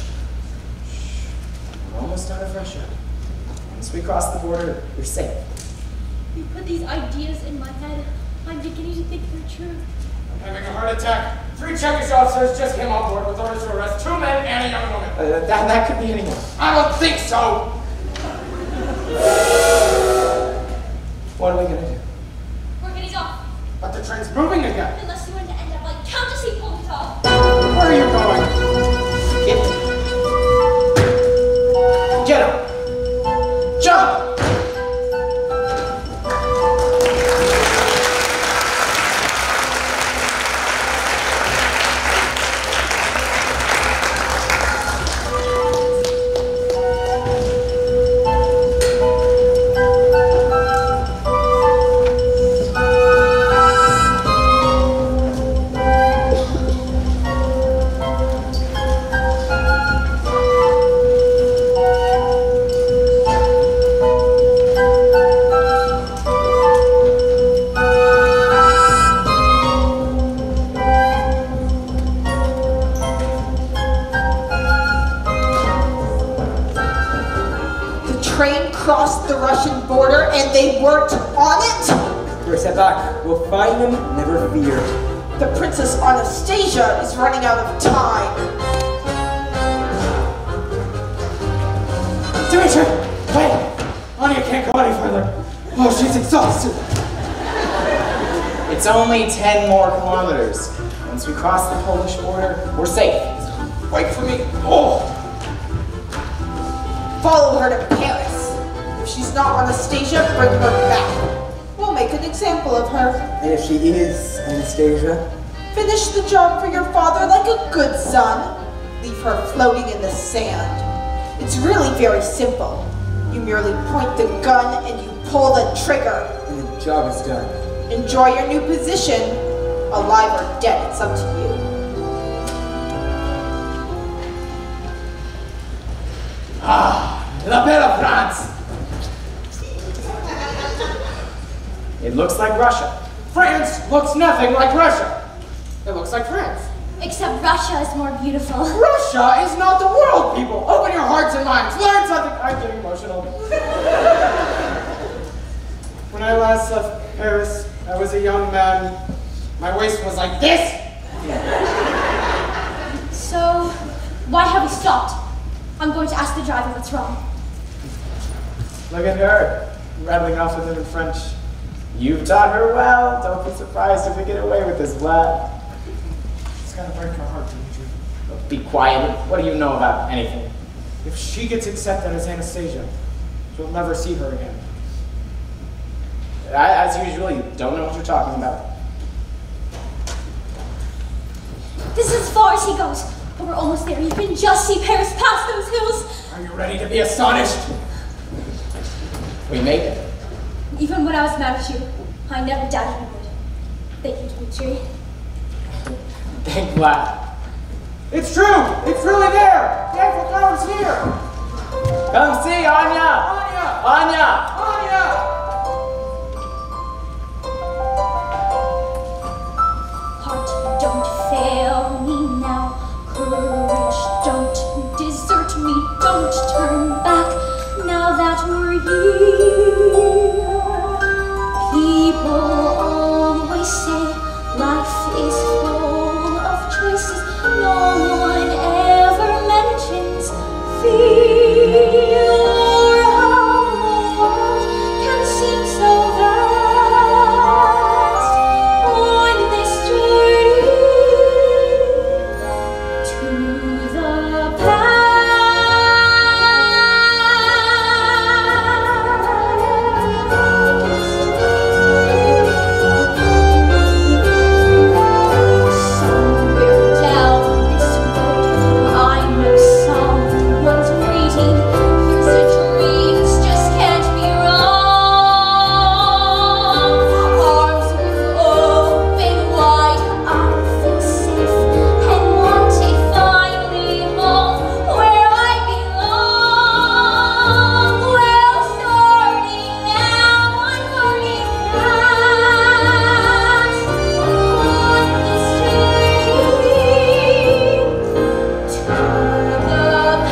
We're almost out of Russia. Once we cross the border, you're safe. You put these ideas in my head. I'm beginning to think they're true. I'm having a heart attack. 3 Czechish officers just came on board with orders to arrest 2 men and a young woman. That could be anyone. I don't think so. What are we gonna do? We're getting off. But the train's moving again. Unless you want to end up like Countess Politov. Where are you going? Get crossed the Russian border and they weren't on it? We're set back. We'll find them, never fear. The Princess Anastasia is running out of time. Dimitri, wait! Anya can't go any further. Oh, she's exhausted. It's only 10 more kilometers. Once we cross the Polish border, we're safe. Wait for me. Oh! Follow her to Paris. If she's not Anastasia, bring her back. We'll make an example of her. And if she is Anastasia? Finish the job for your father like a good son. Leave her floating in the sand. It's really very simple. You merely point the gun and you pull the trigger. And the job is done. Enjoy your new position. Alive or dead, it's up to you. Ah, la belle France! It looks like Russia. France looks nothing like Russia. It looks like France. Except Russia is more beautiful. Russia is not the world, people. Open your hearts and minds. Learn something. I'm getting emotional. When I last left Paris, I was a young man. My waist was like this. So, why have we stopped? I'm going to ask the driver what's wrong. Look at her, rattling off with him in French. You've taught her well. Don't be surprised if we get away with this, Vlad. It's gonna break her heart, Dimitri. Be quiet. What do you know about anything? If she gets accepted as Anastasia, you'll never see her again. As usual, you don't know what you're talking about. This is as far as he goes, but we're almost there. You can just see Paris past those hills. Are you ready to be astonished? We made it. Even when I was mad at you, I never doubted you would. Thank you, Dimitri. Thank Vlad. It's true! It's really there! The Eiffel Tower's here! Come see Anya! Anya! Anya! Anya! Heart, don't fail me now. Courage, don't desert me. Don't turn back now that we're here. People always say life is full of choices. No one ever mentions fear or how the world can seem so vast on this journey to the past. Somewhere down this road, I know someone's waiting. Here's a dream, this just can't be wrong. Arms will open wide, I feel safe and want to finally home where I belong. Well, starting now, I'm learning fast on this journey to the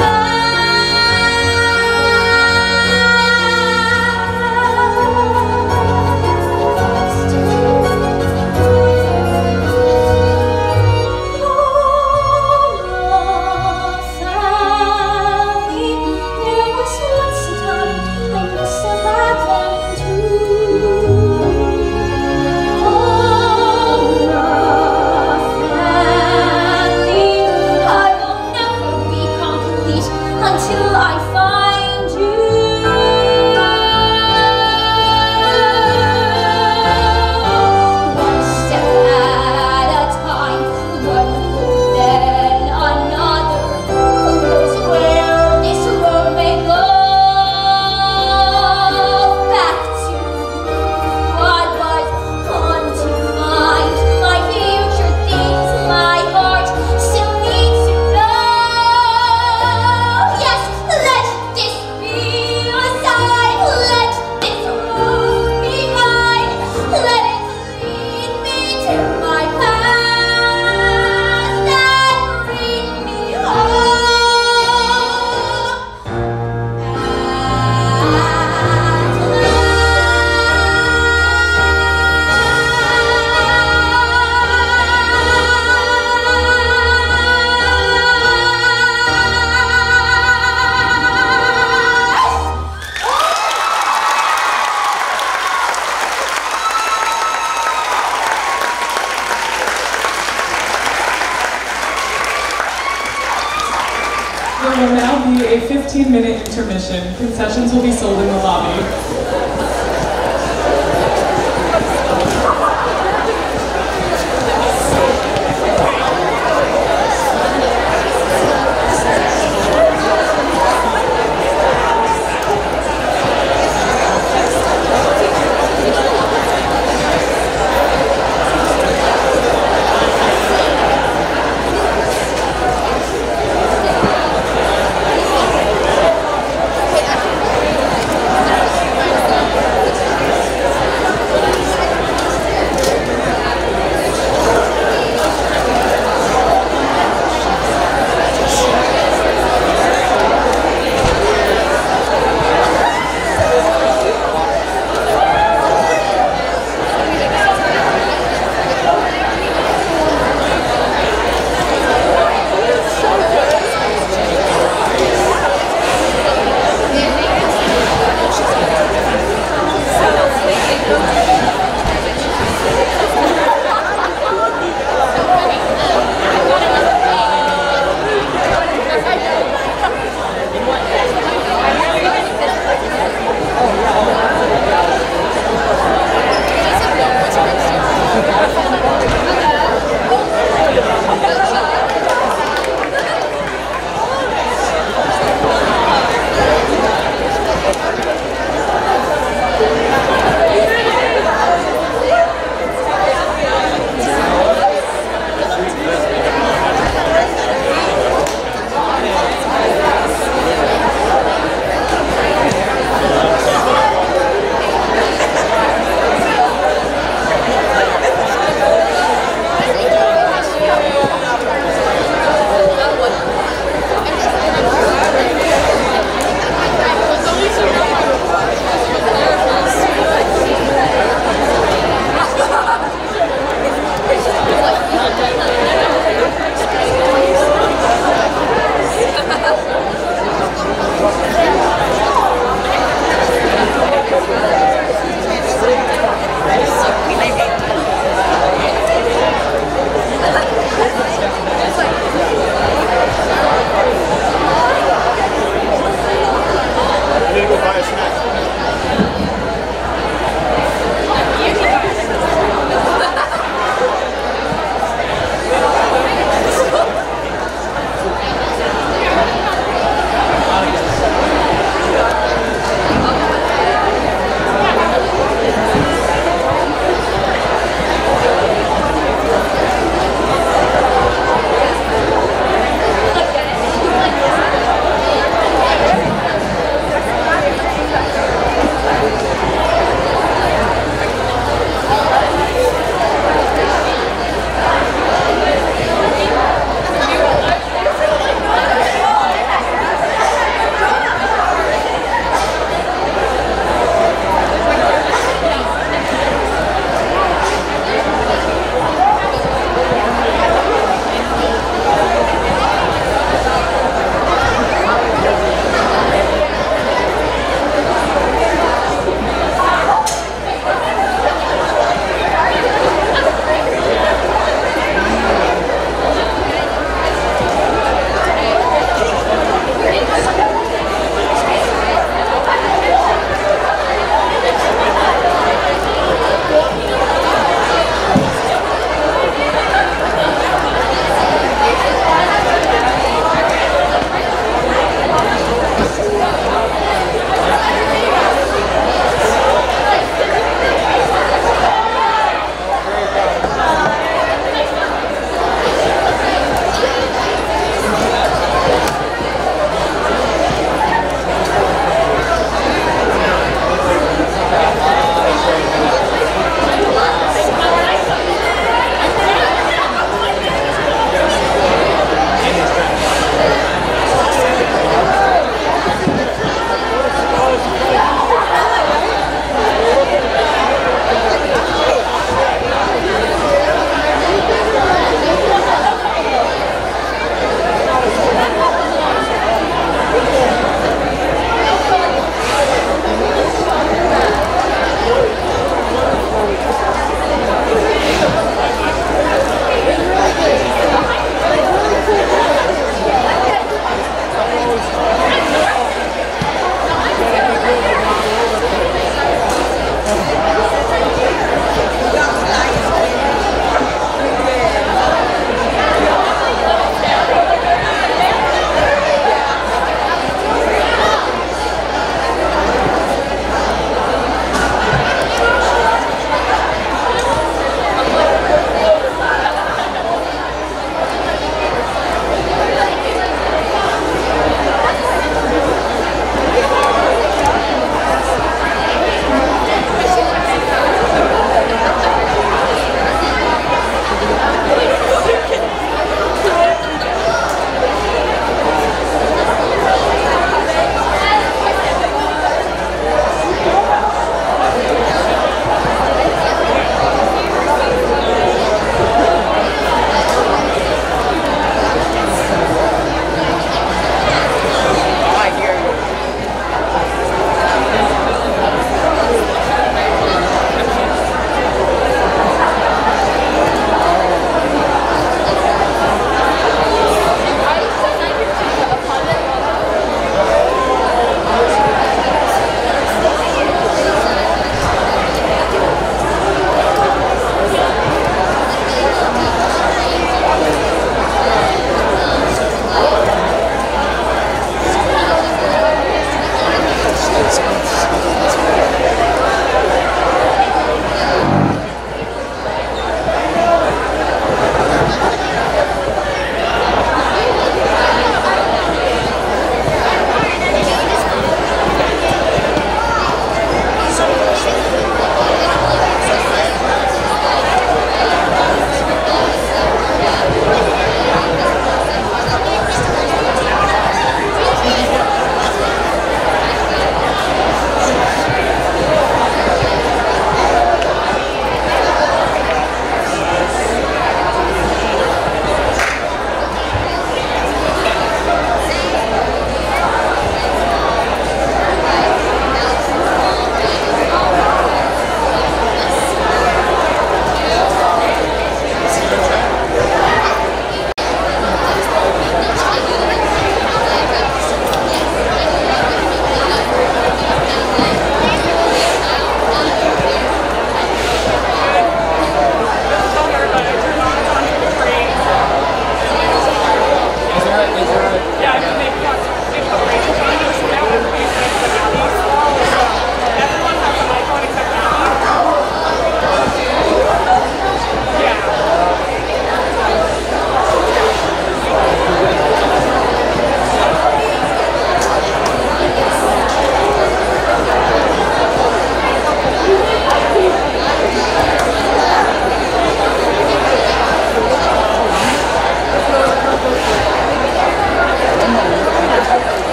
There was once a time I must have had them too. Family, I will never be complete until I find you. One step at a time, one hope then another. Who knows where this road may go? Back to what was on to find my future things my heart still needs to know. Yes, let's There will now be a 15-minute intermission. Concessions will be sold in the lobby.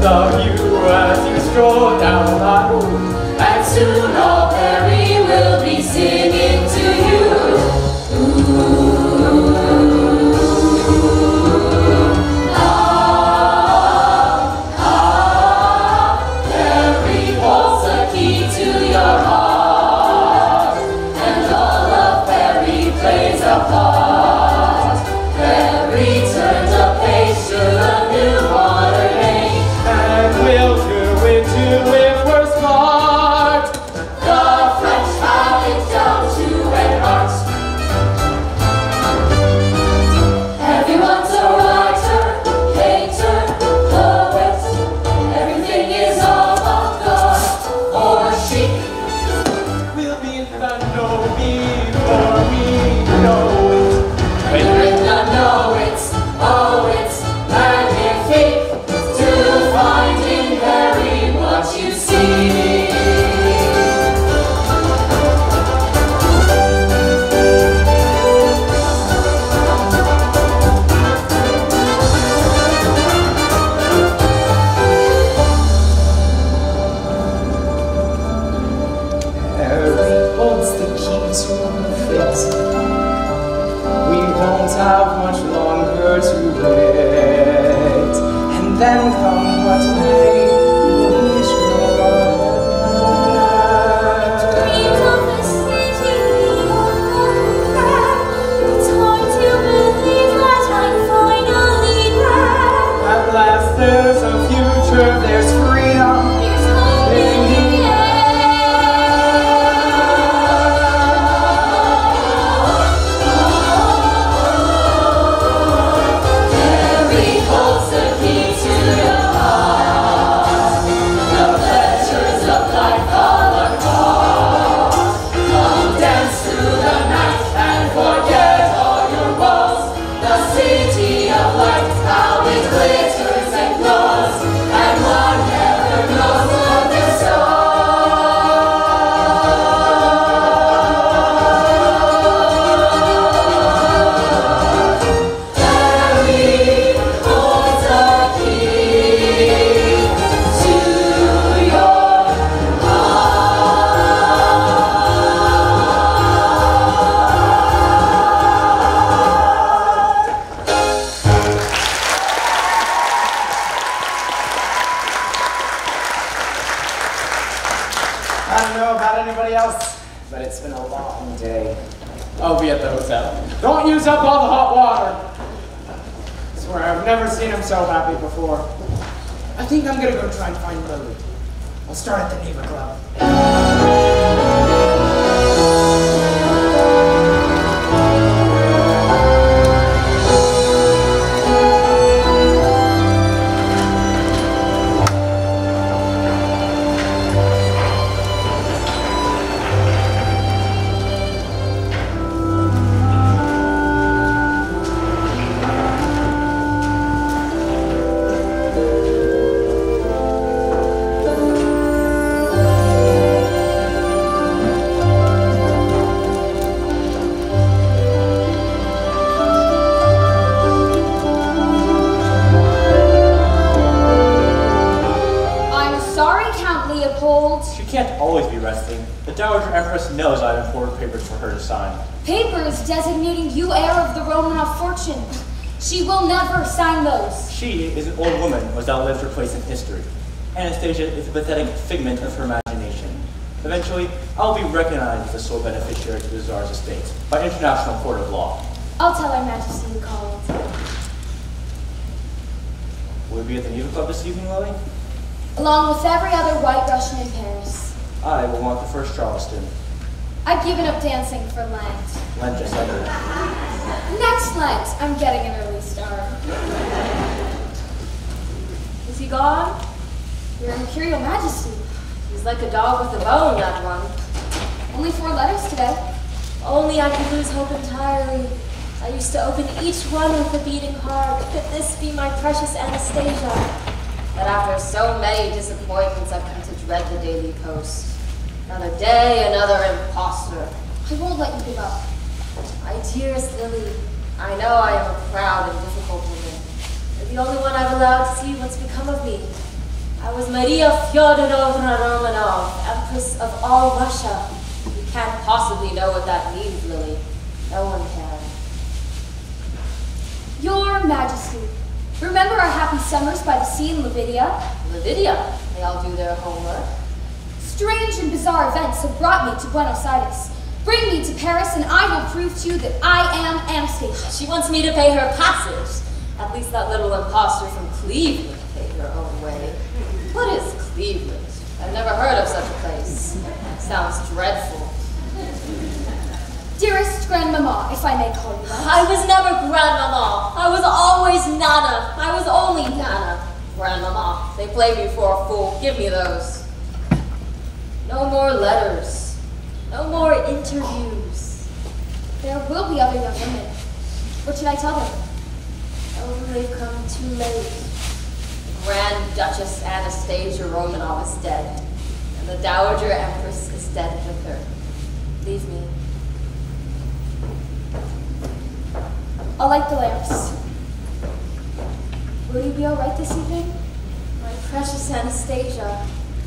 glimpse of you as you stroll down the line. And soon all Perry will be singing to you. Perry holds the key to your heart, and all of Perry plays a part. Perry turns a page to the new modern age, And we'll do it too if we're smart. the French have it down to an art. Everyone's a writer, painter, poet. Everything is avant-garde or chic. We'll be in the know before we know it. When you're in the know it's, oh it's magnifique to find in Perry what you see. Perry holds the key to the fate. We won't have much longer to wait. And then come what may, we shall Dreams of the city it's hard to believe that I'm finally there. At last there's a future, there's freedom. There's hope in the air. Perry holds the key to the heart. The pleasures of life all apart. Come dance through the night and forget all your woes. The city of light, how it glitters and glows, and one never knows what the Perry holds the key to your I don't know about anybody else, but it's been a long day. I'll be at the hotel. Don't use up all the hot water. I swear, I've never seen him so happy before. I think I'm gonna go try and find Lily. I'll start at the neighbor club. I'm sorry, Count Leopold. She can't always be resting. The Dowager Empress knows I have important papers for her to sign. Papers designating you heir of the Romanov fortune. She will never sign those. She is an old woman who has outlived her place in history. Anastasia is a pathetic figment of her imagination. Eventually, I'll be recognized as the sole beneficiary to the Tsar's estate by international court of law. I'll tell Her Majesty you called. Will we be at the Neva Club this evening, Lily? Along with every other white Russian in Paris. I will want the first Charleston. I've given up dancing for Lent. Lent just ended. Next Lent, I'm getting an early start. Is he gone? Your Imperial Majesty. He's like a dog with a bone, that one. Only 4 letters today. Only I could lose hope entirely. I used to open each one with a beating heart. Could this be my precious Anastasia? But after so many disappointments, I've come to dread the daily post. Another day, another imposter. I won't let you give up. My dearest Lily, I know I am a proud and difficult woman. You're the only one I've allowed to see what's become of me. I was Maria Fyodorovna Romanov, Empress of all Russia. You can't possibly know what that means, Lily. No one can. Your Majesty, remember our happy summers by the sea in Lavidia? Lavidia, they all do their homework. Strange and bizarre events have brought me to Buenos Aires. Bring me to Paris and I will prove to you that I am Anastasia. She wants me to pay her passage. At least that little imposter from Cleveland paid her own way. What is Cleveland? I've never heard of such a place. Sounds dreadful. Dearest Grandmama, if I may call you that. I was never Grandmama. I was always Nana. I was only Nana. Grandmama, they play me for a fool. Give me those. No more letters. No more interviews. There will be other young women. What should I tell them? Oh, they've come too late. The Grand Duchess Anastasia Romanov is dead, and the Dowager Empress is dead with her. Leave me. I'll light the lamps. Will you be all right this evening? My precious Anastasia.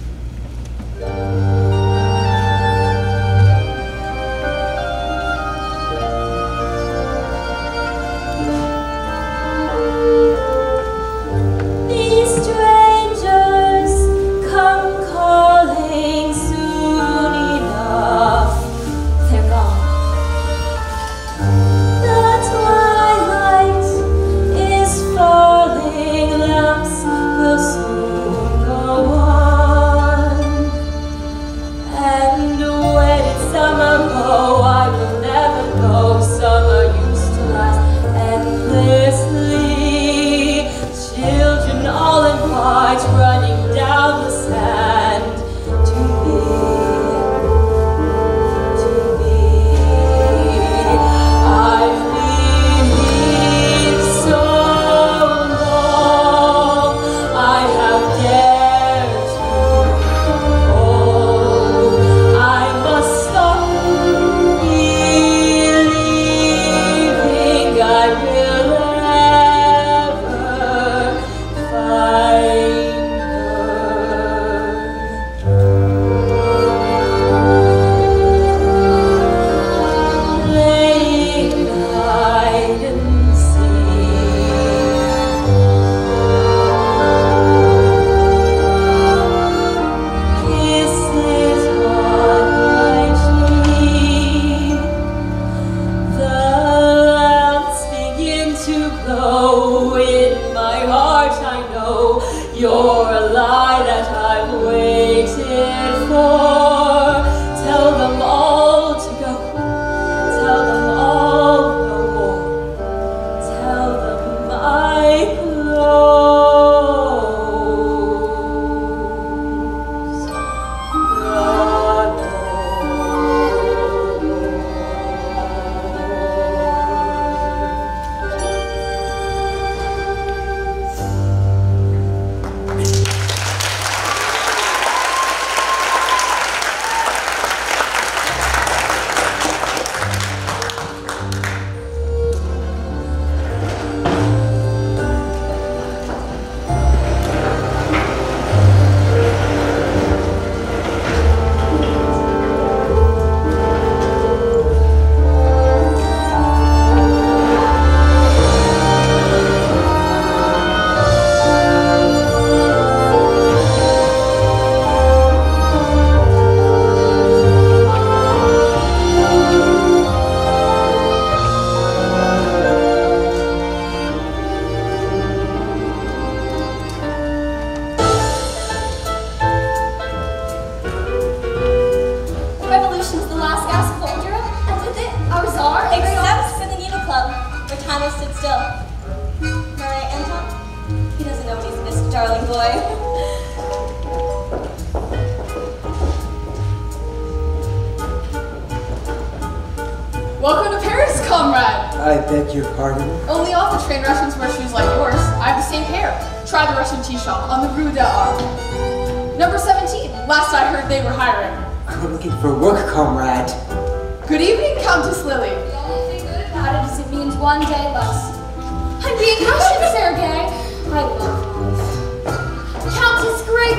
Welcome to Paris, comrade! I beg your pardon? Only off the train Russians wear shoes like yours. I have the same pair. Try the Russian tea shop on the Rue d'Arc. Number 17. Last I heard they were hiring. I'm looking for work, comrade. Good evening, Countess Lily. The only thing good about it is it means one day less. I'm being Russian, Sergei. I love life. Countess Grace.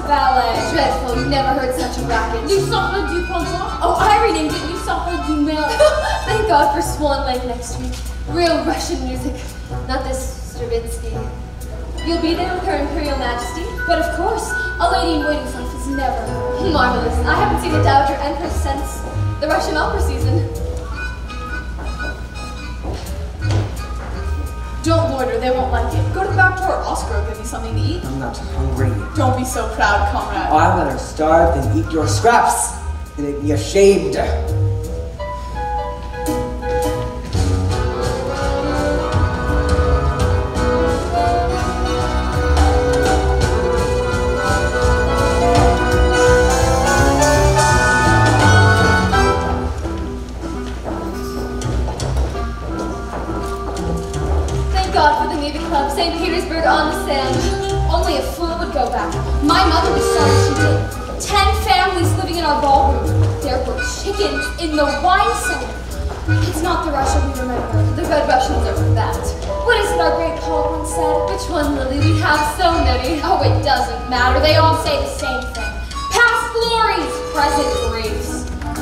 ballet. Dreadful, you never heard such a racket. Nous sommes du printemps. Oh, I renamed it Nous sommes du mer. Thank God for Swan Lake next week. Real Russian music, not this Stravinsky. You'll be there with Her Imperial Majesty? But of course, a lady in waiting's life is never Marvelous. I haven't seen the Dowager Empress since the Russian opera season. Don't loiter, they won't like it. Go to the back door, Oscar will give you something to eat. I'm not hungry. Don't be so proud, comrade. Oh, I'd rather starve than eat your scraps. They make me ashamed. St. Petersburg on the sand. Only a fool would go back. My mother was sorry she did. 10 families living in our ballroom. There were chickens in the wine cellar. It's not the Russia we remember. The Red Russians are for that. What is it our great poet once said? Which one, Lily? We have so many. Oh, it doesn't matter. They all say the same thing. Past glories, present griefs.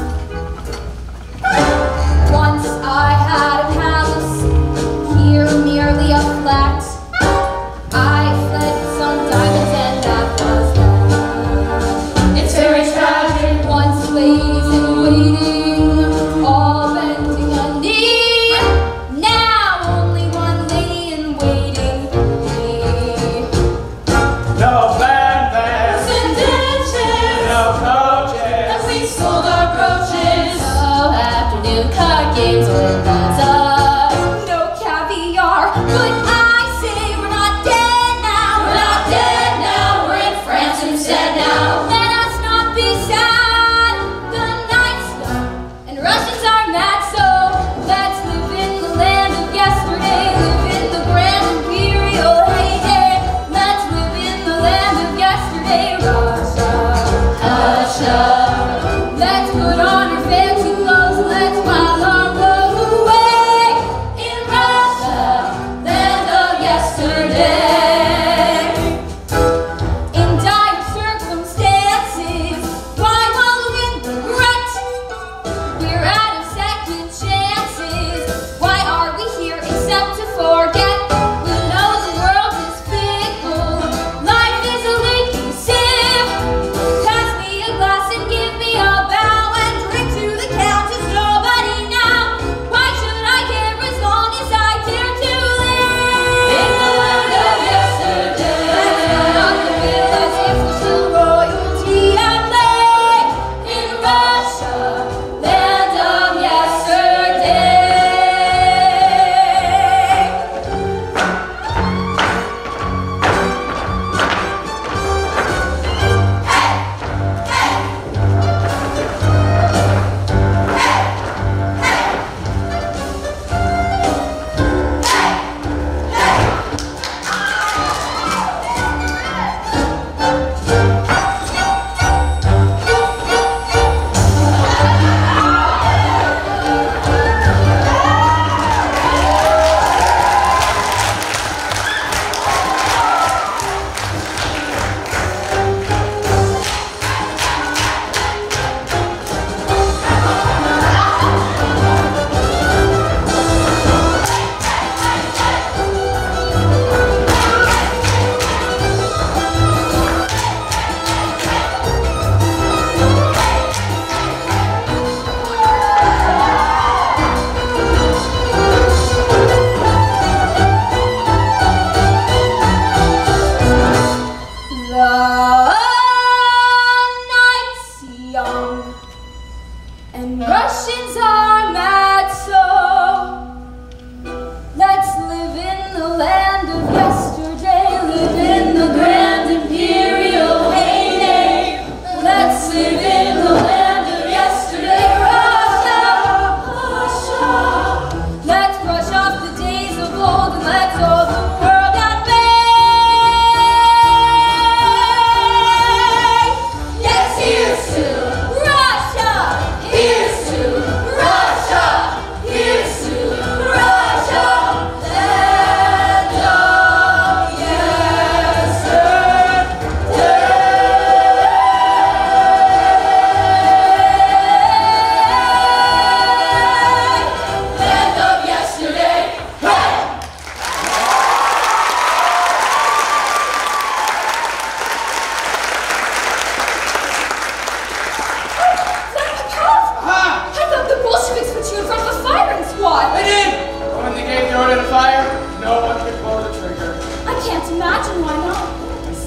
Once I had a palace, here merely a flat. I fled some diamonds and that was that. It's very tragic. Once ladies in waiting, all bending a knee. Now only one lady in waiting. Me. No fanfare, Seditious. no coaches. And we sold our brooches. Oh, afternoon card games were buzz. No caviar, but I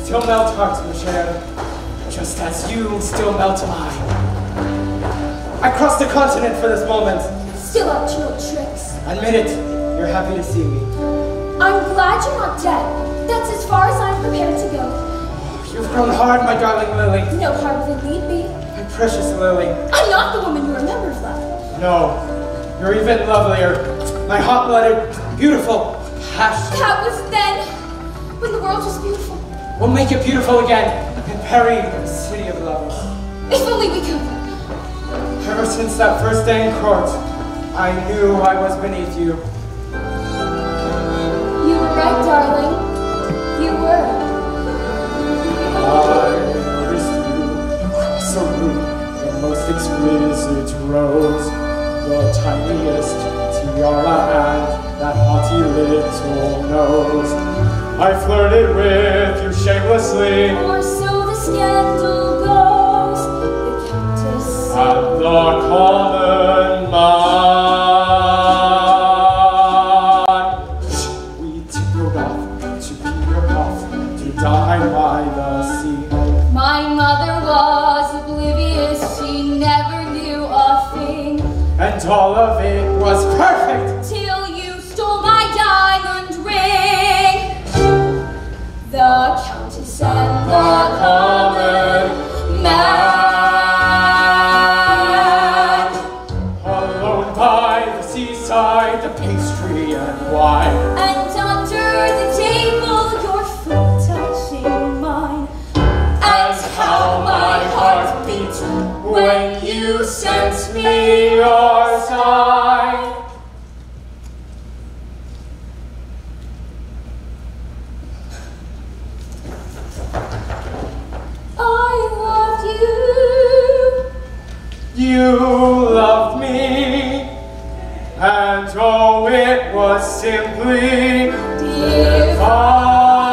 still melt hearts, Michelle, just as you still melt mine. I crossed the continent for this moment. Still up to no tricks. Admit it, you're happy to see me. I'm glad you're not dead. That's as far as I'm prepared to go. You've grown hard, my darling Lily. No harder than need be. My precious Lily. I'm not the woman you remember, Vlad. No, you're even lovelier. My hot-blooded, beautiful, passionate. That was then, when the world was beautiful. We'll make it beautiful again in Paris, the city of lovers. If only we could. Ever since that first day in court, I knew I was beneath you. You were right, darling. You were. I kissed you across a room, the most exquisite rose, the tiniest tiara and that haughty little nose. I flirted with you shamelessly, Or so the scandal goes. The Countess at the common man. We tiptoed off to be your off, to die by the sea. My mother was oblivious, she never knew a thing. And all of it was perfect. Till you stole my diamond ring. The Countess and the common man. Alone by the seaside, the pastry and wine. And under the table, your foot touching mine. And how my heart beat when you sent me your sign. I loved you. You loved me, and oh, it was simply divine.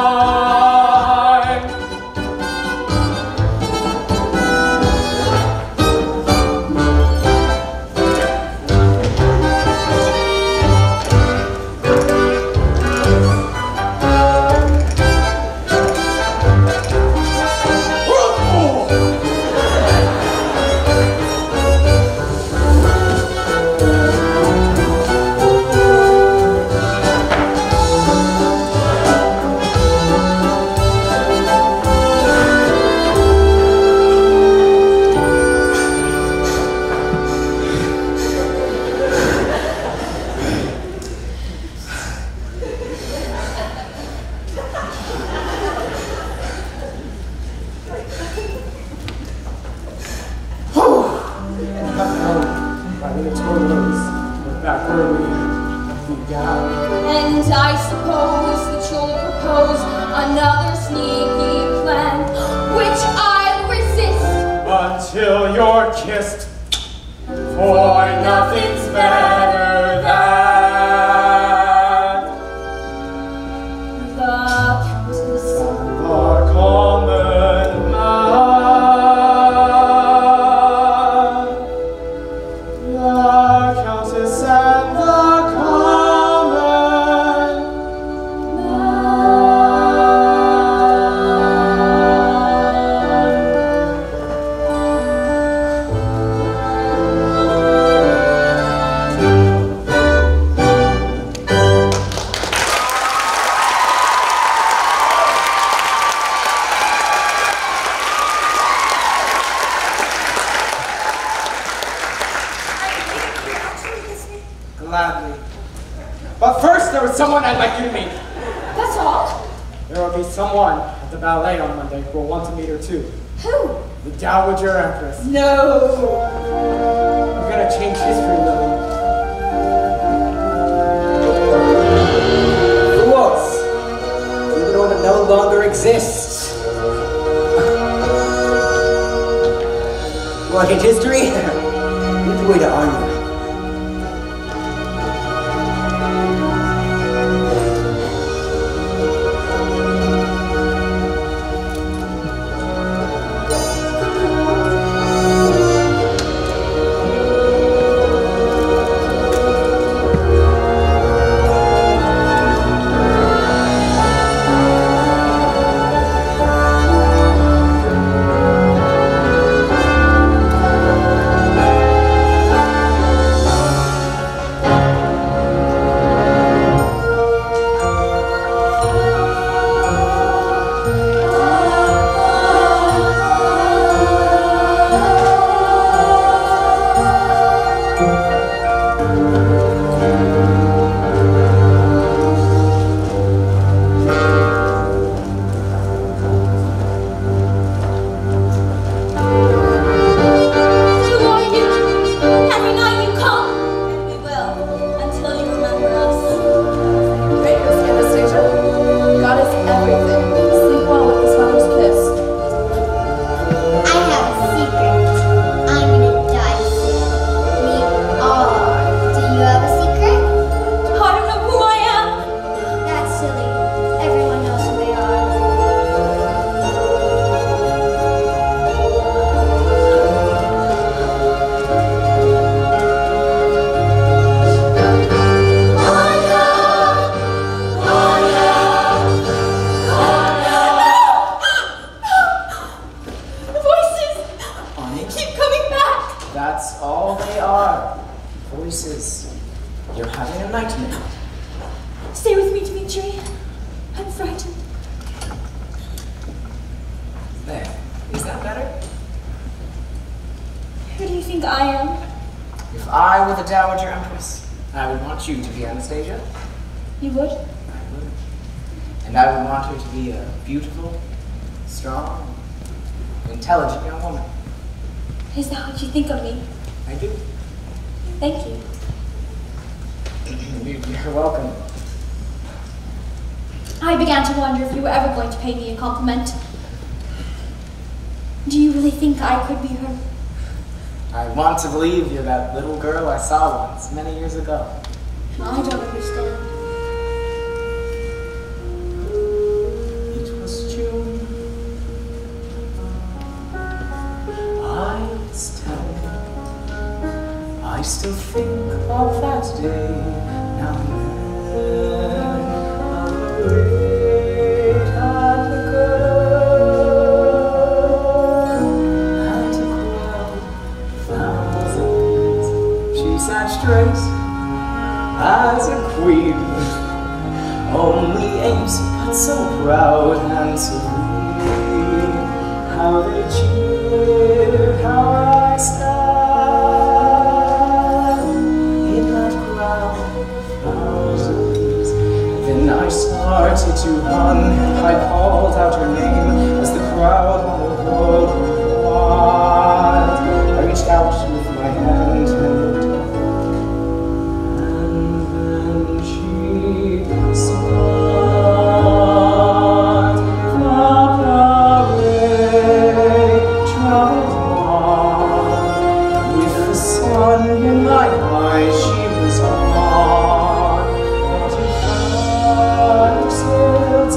And I suppose that you'll propose another sneaky plan, which I'll resist Until you're kissed, for nothing's better than the Countess. the common man. The Countess and the Gladly. But first, there was someone I'd like you to meet. That's all? There will be someone at the ballet on Monday who will want to meet her too. Who? The Dowager Empress. No. You're gonna change history, Lily. Fools! Even though it no longer exists. You want to change history? Lead the way to honor. voices. You're having a nightmare. Stay with me, Dimitri. I'm frightened. There. Is that better? Who do you think I am? If I were the Dowager Empress, I would want you to be Anastasia. You would? I would. And I would want her to be a beautiful, strong, intelligent young woman. Is that what you think of me? I do. Thank you. You're welcome. I began to wonder if you were ever going to pay me a compliment. Do you really think I could be her? I want to believe you're that little girl I saw once, many years ago. I don't understand. It was June. I was 10. I still think of that day now and then. How great had the girl and a crowd thousands. She sat straight as a queen, only aimless but so proud and serene. How they cheer, how I stand in that crowd of thousands. Then I started to run, and I called out her name as the crowd on the road went wild. I reached out with my hand and looked up. In my eyes she was on, but if I still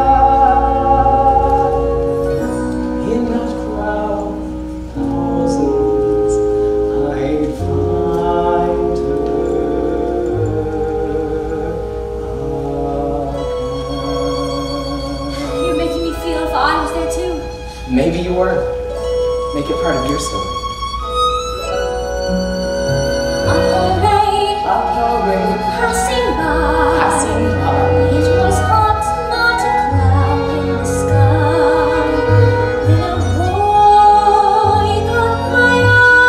die in that crowd of thousands, I'd find her. You're making me feel if I was there too. Maybe you were. Make it part of your story. Passing by, it was hot, not a cloud in the sky. Then a boy caught my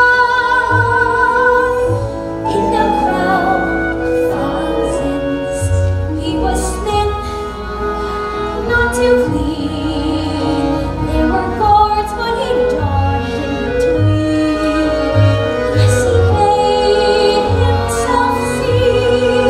eye. In the crowd of thousands, he was thin, not too clean. There were boards, but he dodged in between. Yes, he made himself see.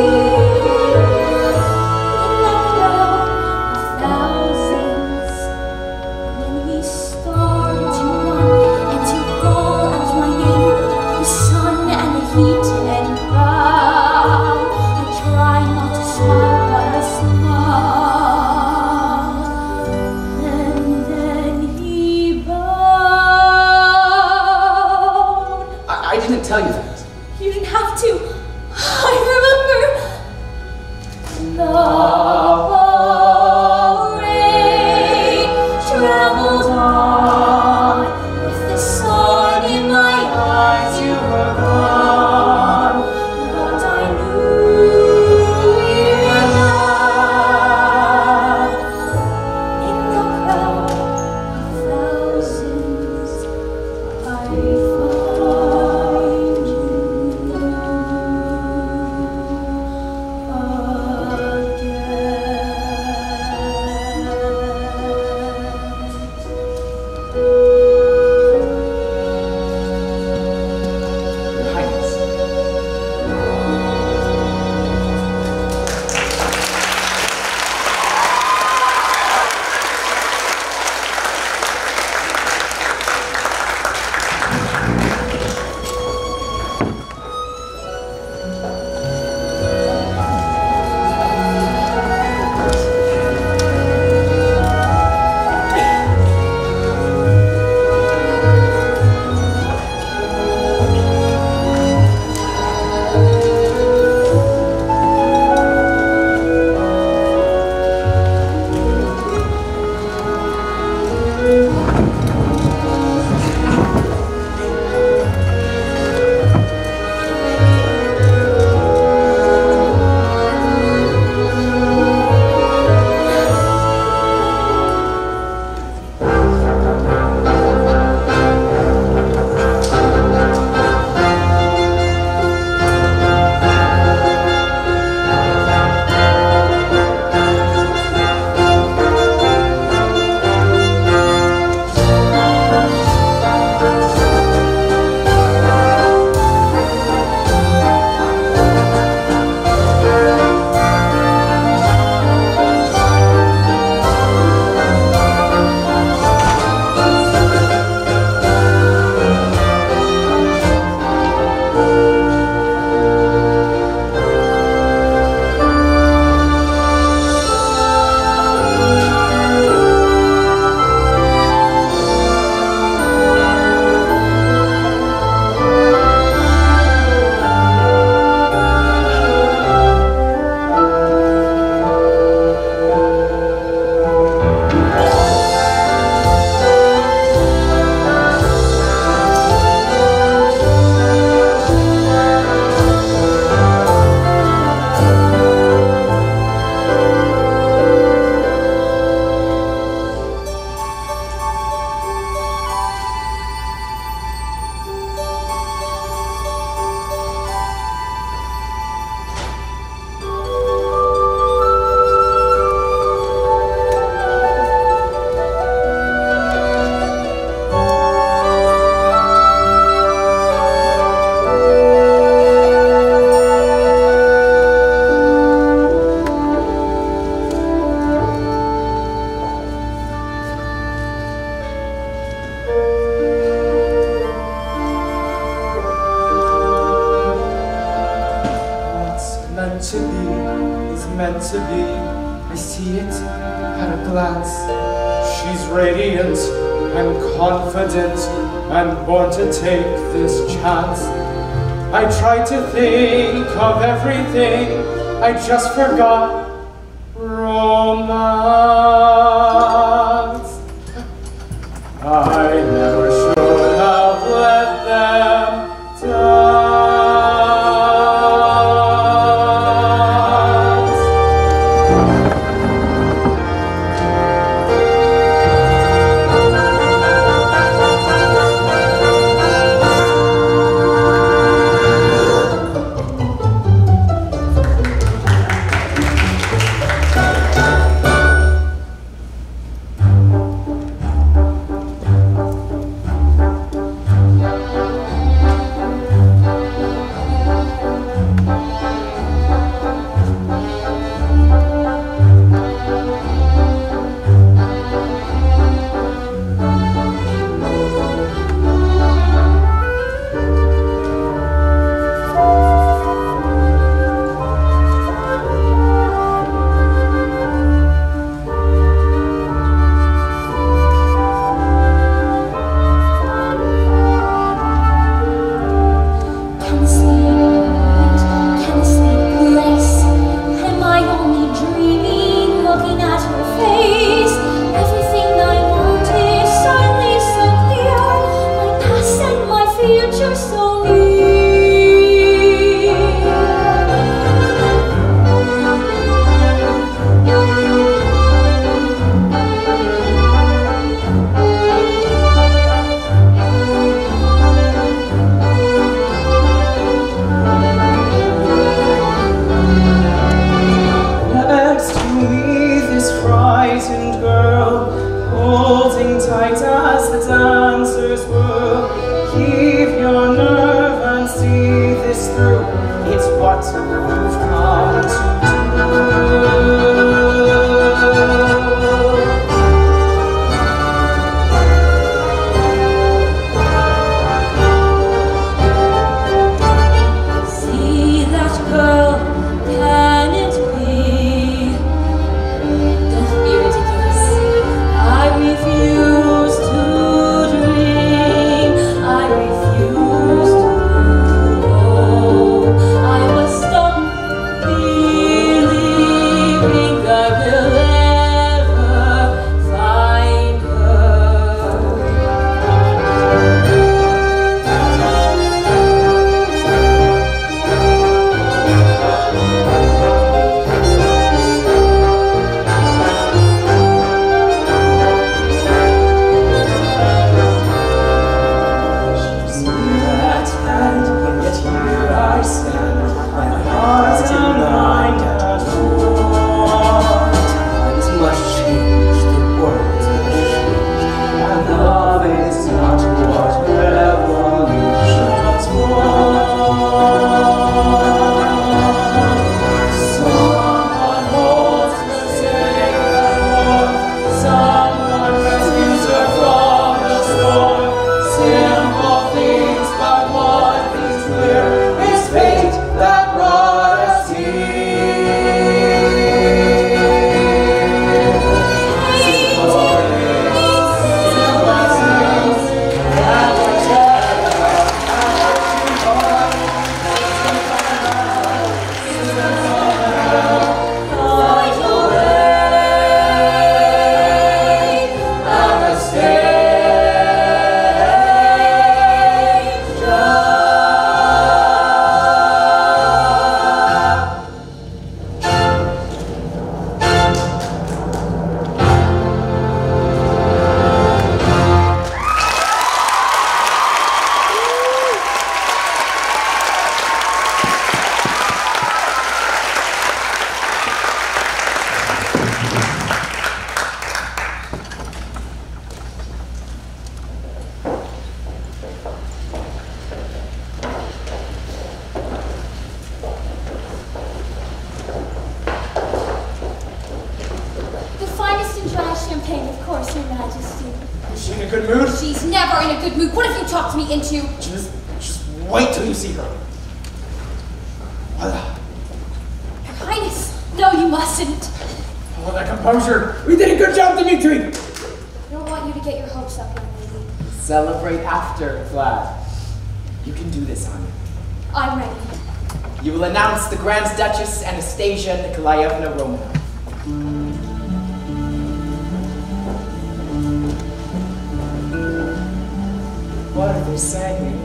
I didn't tell you that. You didn't have to. I remember. The rain traveled on with the sun in my eyes. You were gone, but I knew you were not. In the crowd of thousands, I find you. meant to be. I see it at a glance. She's radiant and confident and born to take this chance. I tried to think of everything, I just forgot romance. I never should have let them down. champagne, of course, Your Majesty. Is she in a good mood? She's never in a good mood. What have you talked me into? Just wait till you see her. Voila. Your Highness, No, you mustn't. Oh, that composure. We did a good job, Dimitri. I don't want you to get your hopes up, young lady. Celebrate after, Vlad. You can do this, Anya. I'm ready. You will announce the Grand Duchess Anastasia Nikolaevna Romanov. What are they saying?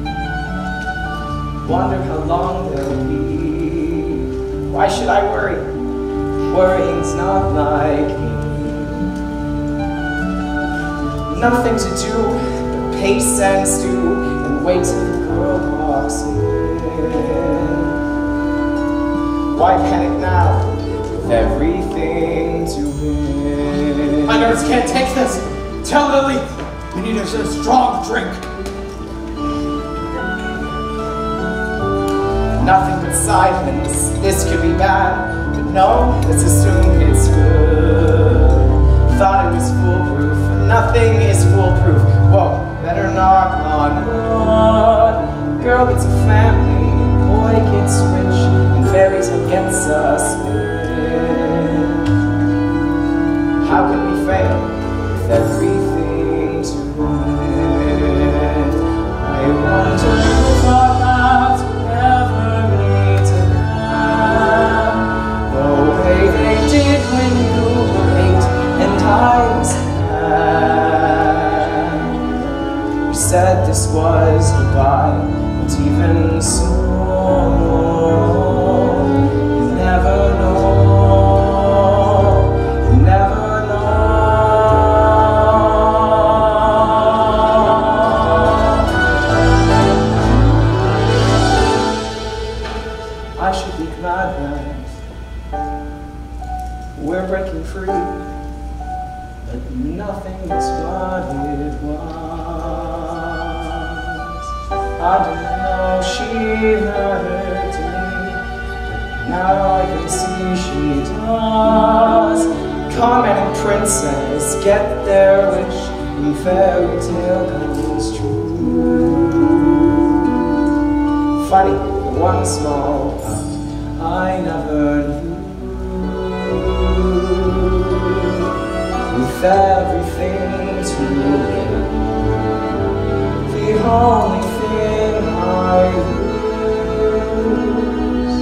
Wonder how long they'll be. Why should I worry? Worrying's not like me. Nothing to do but pace and stew and wait till the girl walks in. Why panic now with everything to win? My nerves can't take this. Tell Lily we need a strong drink. Nothing but silence. This could be bad, but no, let's assume it's good. Thought it was foolproof. Nothing is foolproof. Whoa, better knock on wood. Girl gets a family, boy gets rich, and fairy tale gets us in. How can we fail with everything to win? I wonder if our paths will ever meet again. The way they did when you were 8 and I was 10. You said this was goodbye, but even so, you never know, you never know. I should be glad that we're breaking free, but nothing is what it was. I didn't know she mattered to me, but now I can see she does. Common princess get their wish, and fairy tale comes true. Funny, one small part I never knew. With everything to win, the only thing I lose.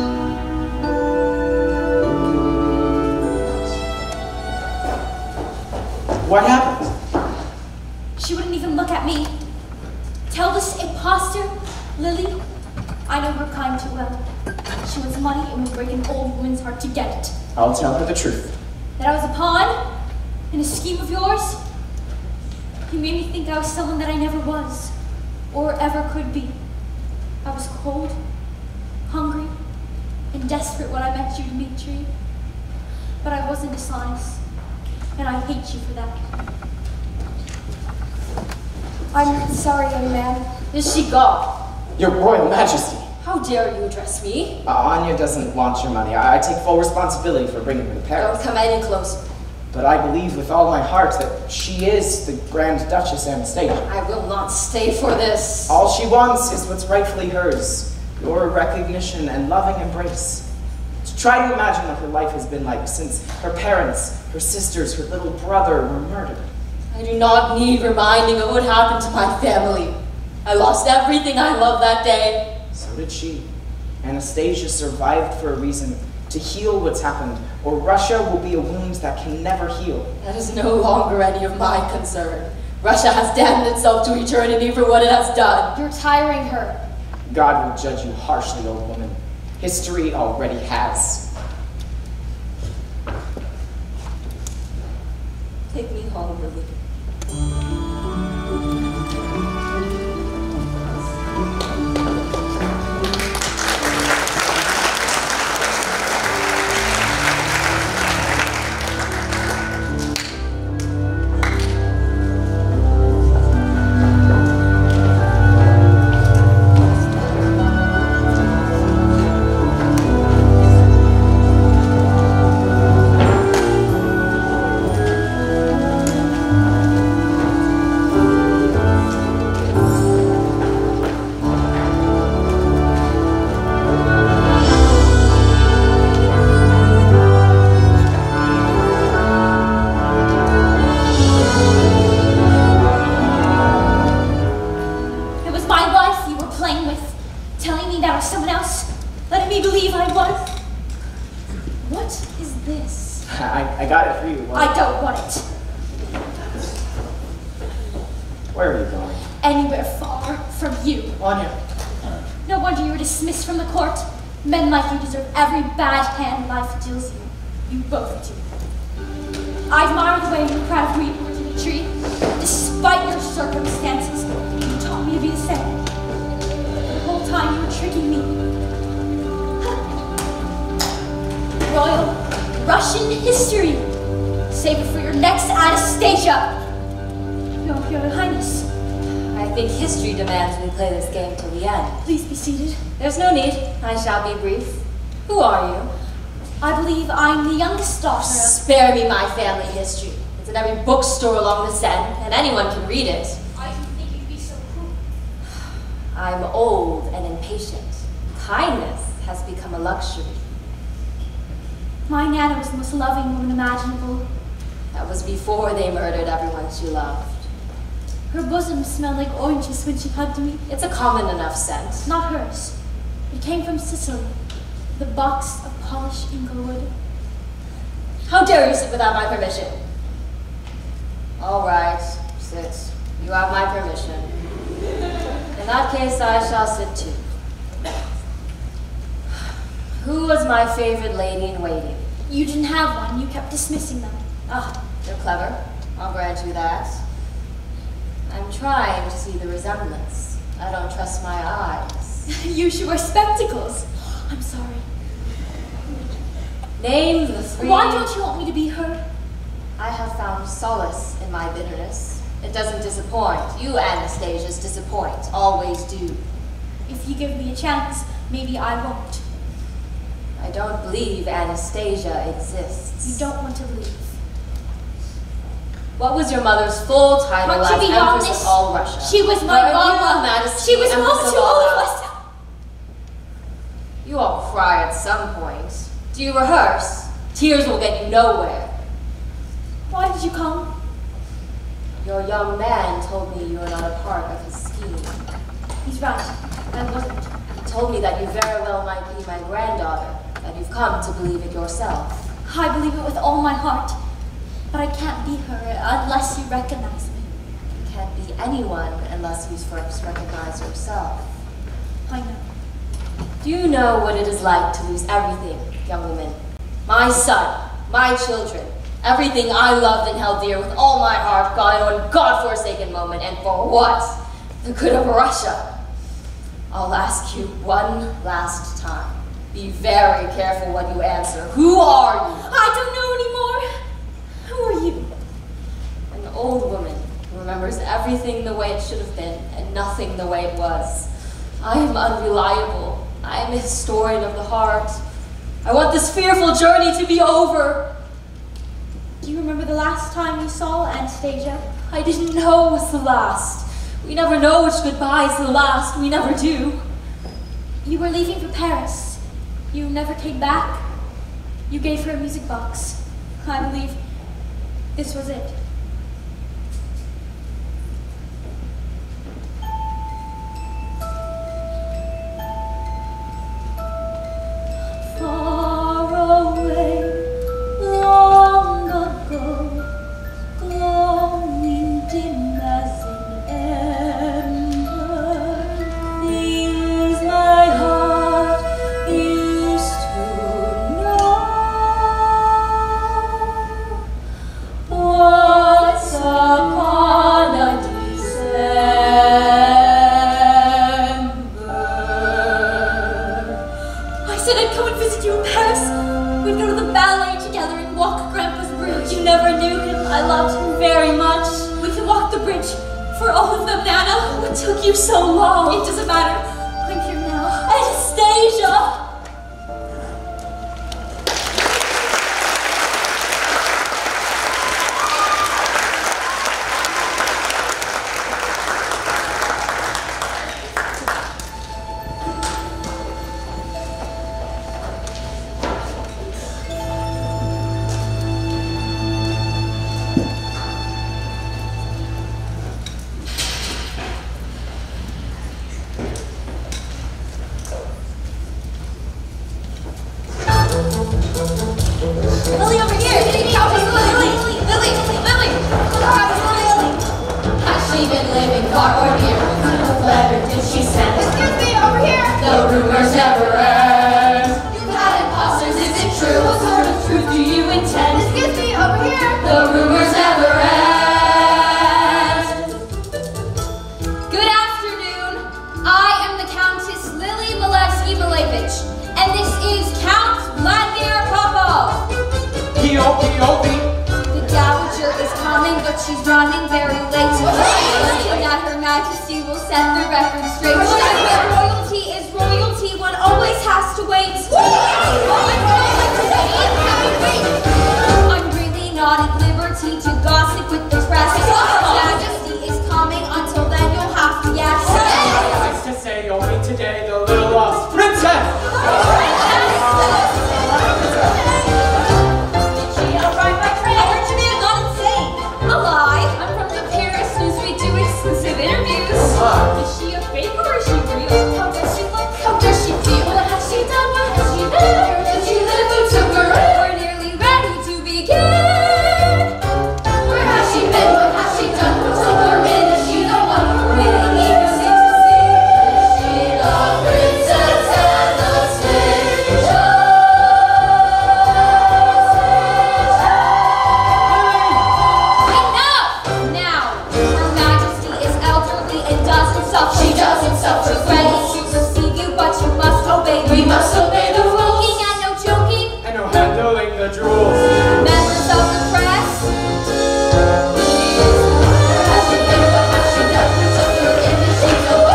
What happened? She wouldn't even look at me. Tell this imposter, Lily, I know her kind too well. She wants money and will break an old woman's heart to get it. I'll tell her the truth. That I was a pawn in a scheme of yours? You made me think I was someone that I never was, or ever could be. I was cold, hungry, and desperate when I met you, Dmitri. But I wasn't dishonest, and I hate you for that. I'm sorry, young man. Is she gone? Your Royal Majesty. How dare you address me? Anya doesn't want your money. I take full responsibility for bringing her to Paris. Don't come any closer. But I believe with all my heart that she is the Grand Duchess Anastasia. I will not stay for this. All she wants is what's rightfully hers, your recognition and loving embrace. So try to imagine what her life has been like since her parents, her sisters, her little brother were murdered. I do not need reminding of what happened to my family. I lost everything I loved that day. So did she. Anastasia survived for a reason, to heal what's happened, or Russia will be a wound that can never heal. That is no longer any of my concern. Russia has damned itself to eternity for what it has done. You're tiring her. God will judge you harshly, old woman. History already has. Take me home, Lily. Where are you going? Anywhere far from you. Anya. No wonder you were dismissed from the court. Men like you deserve every bad hand life deals you. You both do. I admire the way you proud of reapers in a tree. Despite your circumstances, you taught me to be the same. The whole time you were tricking me. Royal Russian history. Save it for your next Anastasia. Your Highness. I think history demands we play this game till the end. Please be seated. There's no need. I shall be brief. Who are you? I believe I'm the youngest daughter of... Spare me my family history. It's in every bookstore along the Seine, and anyone can read it. I didn't think you'd be so cruel. I'm old and impatient. Kindness has become a luxury. My Nana was the most loving woman imaginable. That was before they murdered everyone she loved. Her bosom smelled like oranges when she hugged me. It's a common enough scent. Not hers. It came from Sicily. The box of polished inglewood. How dare you sit without my permission? All right, sit. You have my permission. In that case, I shall sit too. Who was my favorite lady in waiting? You didn't have one. You kept dismissing them. Ah, you're clever. I'll grant you that. I'm trying to see the resemblance. I don't trust my eyes. You should wear spectacles. I'm sorry. Name the three... Why don't you want me to be her? I have found solace in my bitterness. It doesn't disappoint. You, Anastasias, disappoint. Always do. If you give me a chance, maybe I won't. I don't believe Anastasia exists. You don't want to leave. What was your mother's full title as Empress of all Russia? She was my mama. She was mama to all of us. You all cry at some point. Do you rehearse? Tears will get you nowhere. Why did you come? Your young man told me you were not a part of his scheme. He's right. I wasn't. He told me that you very well might be my granddaughter, that you've come to believe it yourself. I believe it with all my heart. But I can't be her unless you recognize me. You can't be anyone unless you first recognize yourself. I know. Do you know what it is like to lose everything, young woman? My son, my children, everything I loved and held dear with all my heart gone in one God-forsaken moment, and for what? The good of Russia. I'll ask you one last time. Be very careful what you answer. Who are you? I don't know anymore. Who are you? An old woman who remembers everything the way it should have been and nothing the way it was. I am unreliable. I am a historian of the heart. I want this fearful journey to be over. Do you remember the last time you saw Anastasia? I didn't know it was the last. We never know which goodbye is the last. We never do. You were leaving for Paris. You never came back. You gave her a music box. I believe this was it. Far away, long ago, glowing dim as an ember, things my heart used to know. Once upon a December. I said I'd come and visit you in Paris. We'd go to the ballet together and walk Grandpa's bridge. You never knew him. I loved him very much. We can walk the bridge for all of them, Nana. What took you so long? It doesn't matter. I'm here now. Anastasia! she been living far or near? What kind of letter did she send? Excuse me, over here! The rumors never end. You've had imposters, is it true? What sort of truth do you intend? Excuse me, over here! The rumors never end. Good afternoon. I am the Countess Lily Malevsky-Malevich, and this is Count Vladimir Popov. The Dowager is coming, but she's running very late. Hoping that Her Majesty will set the record straight. Royalty is royalty, one always has to wait. I'm really not at liberty to gossip with the press. Her Majesty is coming, until then you'll have to yes. Nice to say, only today the little lost princess! Is she a fake or is she real? How does she look? How does she feel? What has she done? What has she been? Where did she live? Who took her in? We're nearly ready to begin. Where has she been? What has she done? Who took her in? Is she the one who really needs to see? Is she the princess Anastasia? Enough! Now, Her Majesty is elderly and doesn't suffer. She doesn't suffer. Ready to receive you, but you must obey. We must obey the rules. Smoking and no joking. And no handling the jewels. Members of the press. Where has she been? What has she done? Who took her in? Is she the one?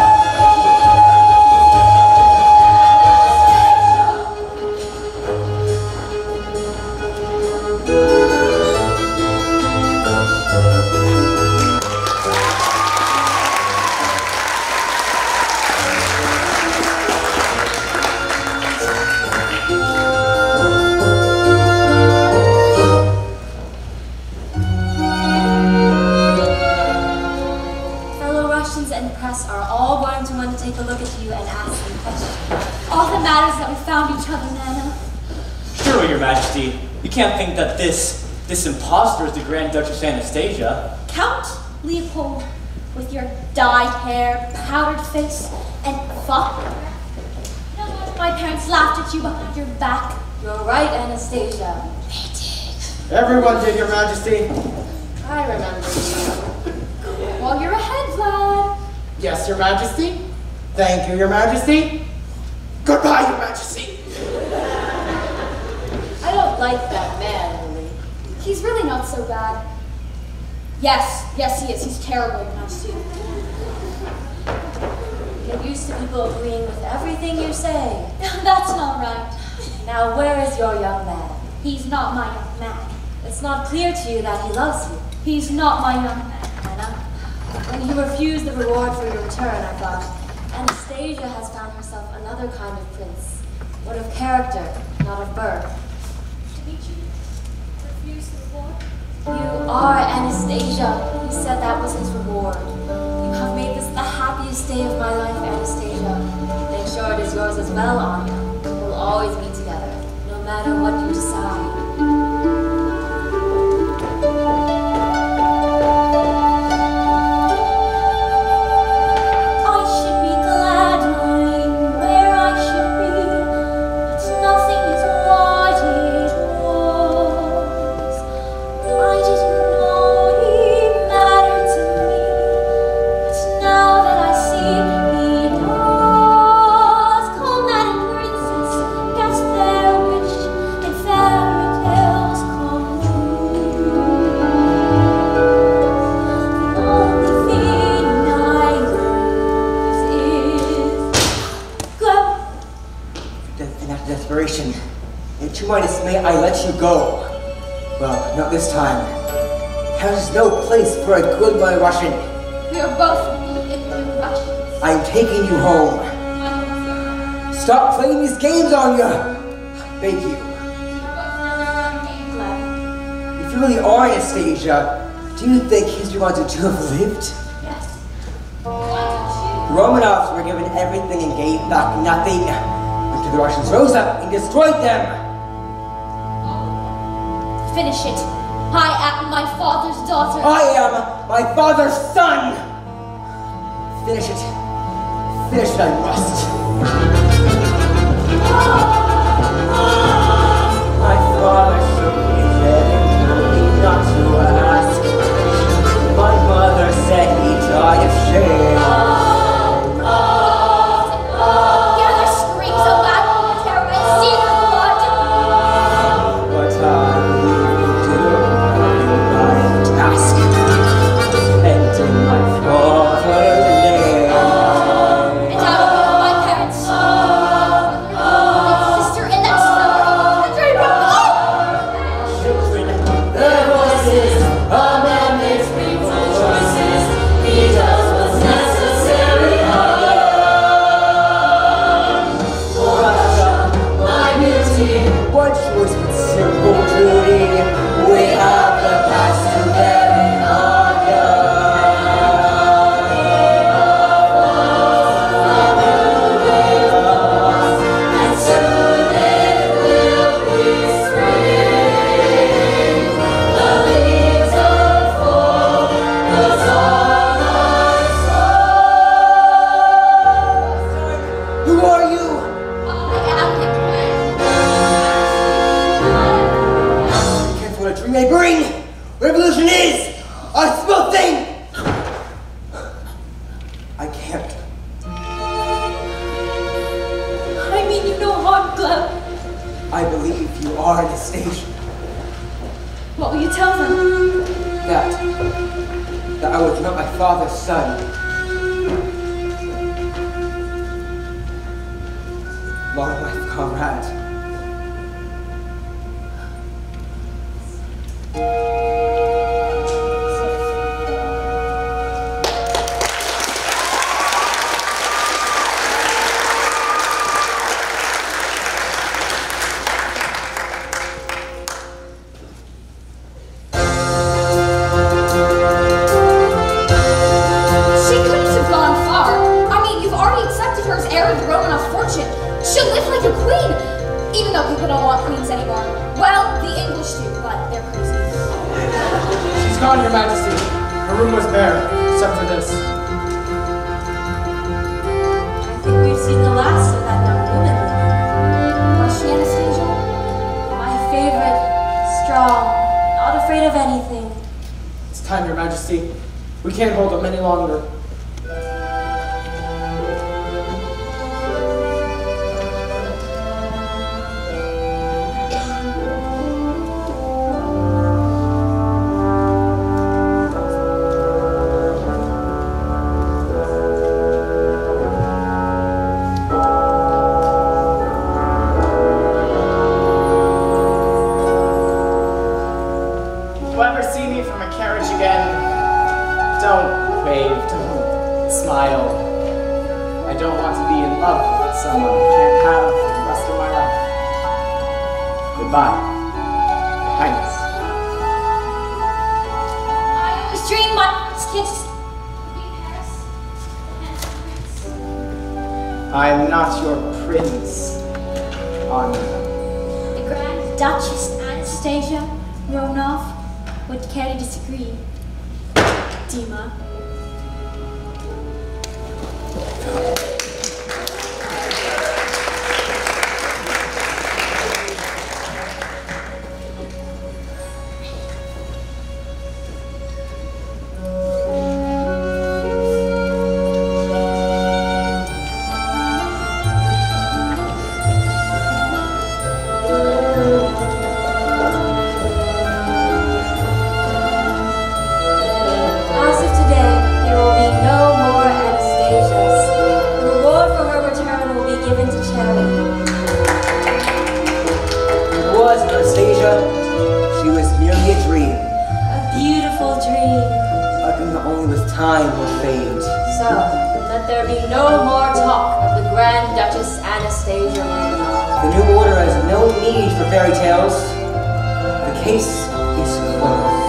Fellow Russians and press are all going to want to take a look at you and ask you questions. All that matters is that we found each other, Nana. Surely, Your Majesty, you can't think that this imposter is the Grand Duchess Anastasia. Count Leopold, with your dyed hair, powdered face, and fop. No wonder my parents laughed at you behind your back. You're right, Anastasia. They did. Everyone did, Your Majesty. I remember you. Well, you're ahead, Vlad. Yes, Your Majesty. Thank you, Your Majesty. Goodbye, Your Majesty. I don't like that man, Lily. He's really not so bad. Yes, he is. He's terrible, Your Majesty. Get used to people agreeing with everything you say. That's not right. Now, where is your young man? He's not my young man. It's not clear to you that he loves you. He's not my young man. Anna, when you refused the reward for your return, I thought, Anastasia has found herself another kind of prince. One of character, not of birth. Dmitri refused the reward. You are Anastasia. He said that was his reward. You have made this the happiest day of my life, Anastasia. Make sure it is yours as well, Anya. We'll always be together, no matter what you decide. To my dismay, I let you go. Well, not this time. There's no place for a good boy Russian. We are both ignorant Russians. I'm taking you home. Stop playing these games on you. I beg you. If you really are Anastasia, do you think history wanted to have lived? Yes. The Romanovs were given everything and gave back nothing until the Russians rose up and destroyed them. Finish it. I am my father's daughter. I am my father's son. Finish it. Finish it, I must. My father shook his head and told me not to ask. My mother said he died of shame. Yeah, their screams so loud in the terror and see their blood. But I will do my task. And in my father's name. And I will kill my parents. My sister and that son. Children, their voices, a man makes painful choices. He does what's necessary alone. For Russia, my beauty, What choice but simple duty? We have the past to carry on. and soon it will be spring. The leaves unfold, the song unfolds. Who are you? Guess what a dream may bring? Revolution is a small thing. I can't. I mean you no harm, Gleb. I believe you are Anastasia. What will you tell them? That I was not my father's son. Long life, comrade. She couldn't have gone far. I mean, you've already accepted her as heir of the Romanov fortune. She'll live like a queen, even though people don't want queens anymore. Well, the English do, but they're crazy. She's gone, Your Majesty. Her room was bare, except for this. I think we've seen the last of that young woman. Was she Anastasia? My favorite, strong, not afraid of anything. It's time, Your Majesty. We can't hold them any longer. If you ever see me from a carriage again, don't wave, don't smile. I don't want to be in love with someone I can't have for the rest of my life. Goodbye, Your Highness. I always dream my kids be Paris. I am not your prince, Anya. The Grand Duchess Anastasia Romanov would care to disagree. Dima. As of today, there will be no more Anastasias. The reward for her return will be given to charity. It was Anastasia. She was merely a dream. A beautiful dream. A dream that only with time will fade. So, let there be no more talk of the Grand Duchess Anastasia Romanov. The new order has no need for fairy tales. The case is closed.